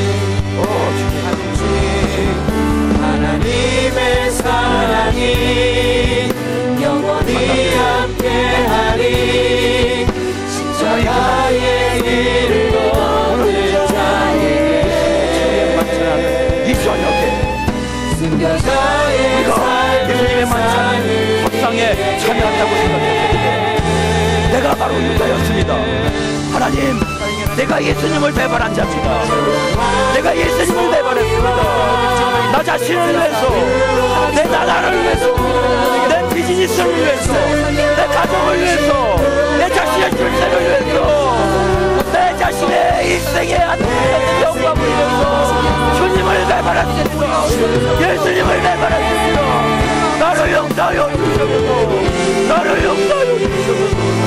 주님 하나님의 사랑이 영원히 함께하리. 십자가의 길을 걷는 자에게
이 저녁에
순교자의
예수님의 만찬 협상에 참여한다고 생각했는데 내가 바로 유다였습니다. 하나님, 내가 예수님을 배반한 자입니다. 내가 예수님을 배반했습니다. 나 자신을 위해서, 내 나라를 위해서, 내 비즈니스를 위해서, 내 가정을 위해서, 내 자신의 출세를 위해서, 내 자신의 일생의 안전한 영광을 위해서 주님을 배반했습니다. 예수님을 배반했습니다. 나를 용서하여 주시옵소서. 나를 용서하여 주시옵소서.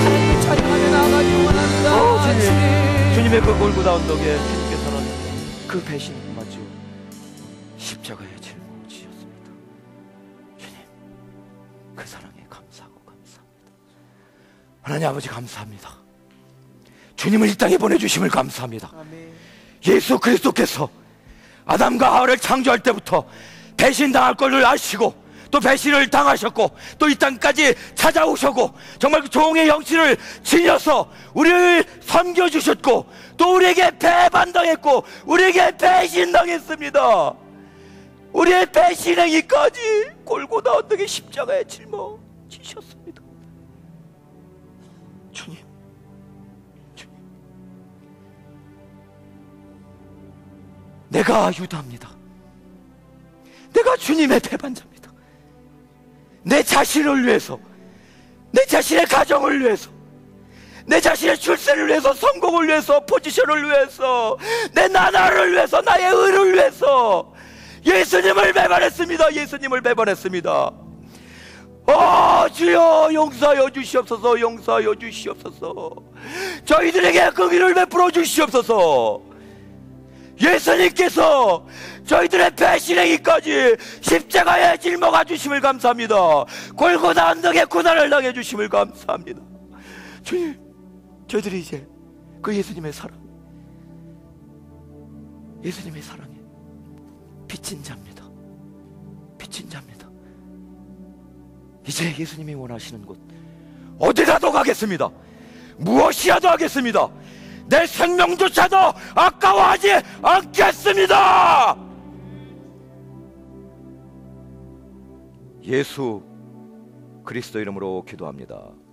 주님의 그 골고다 언덕에 주님께서는 그 배신 맞죠? 십자가의 짊을 지셨습니다. 주님, 그 사랑에 감사하고 감사합니다. 하나님 아버지 감사합니다. 주님을 이 땅에 보내주심을 감사합니다. 예수 그리스도께서 아담과 하와를 창조할 때부터 배신당할 것을 아시고 또 배신을 당하셨고 또 이 땅까지 찾아오셨고 정말 그 종의 형체를 지녀서 우리를 섬겨주셨고 또 우리에게 배반당했고 우리에게 배신당했습니다. 우리의 배신행위까지 골고다 언덕에 십자가에 짊어지셨습니다. 주님, 내가 유다입니다. 내가 주님의 배반자입니다. 내 자신을 위해서, 내 자신의 가정을 위해서, 내 자신의 출세를 위해서, 성공을 위해서, 포지션을 위해서, 내 나라를 위해서, 나의 의를 위해서 예수님을 배반했습니다. 예수님을 배반했습니다. 주여 용서하여 주시옵소서. 용서하여 주시옵소서. 저희들에게 그 길을 베풀어 주시옵소서. 예수님께서 저희들의 배신행위까지 십자가에 짊어가 주심을 감사합니다. 골고다 언덕에 고난을 당해 주심을 감사합니다. 주님, 저희들이 이제 그 예수님의 사랑, 예수님의 사랑에 빚진 자입니다. 빚진 자입니다. 이제 예수님이 원하시는 곳 어디라도 가겠습니다. 무엇이라도 하겠습니다. 내 생명조차도 아까워하지 않겠습니다. 예수 그리스도 이름으로 기도합니다.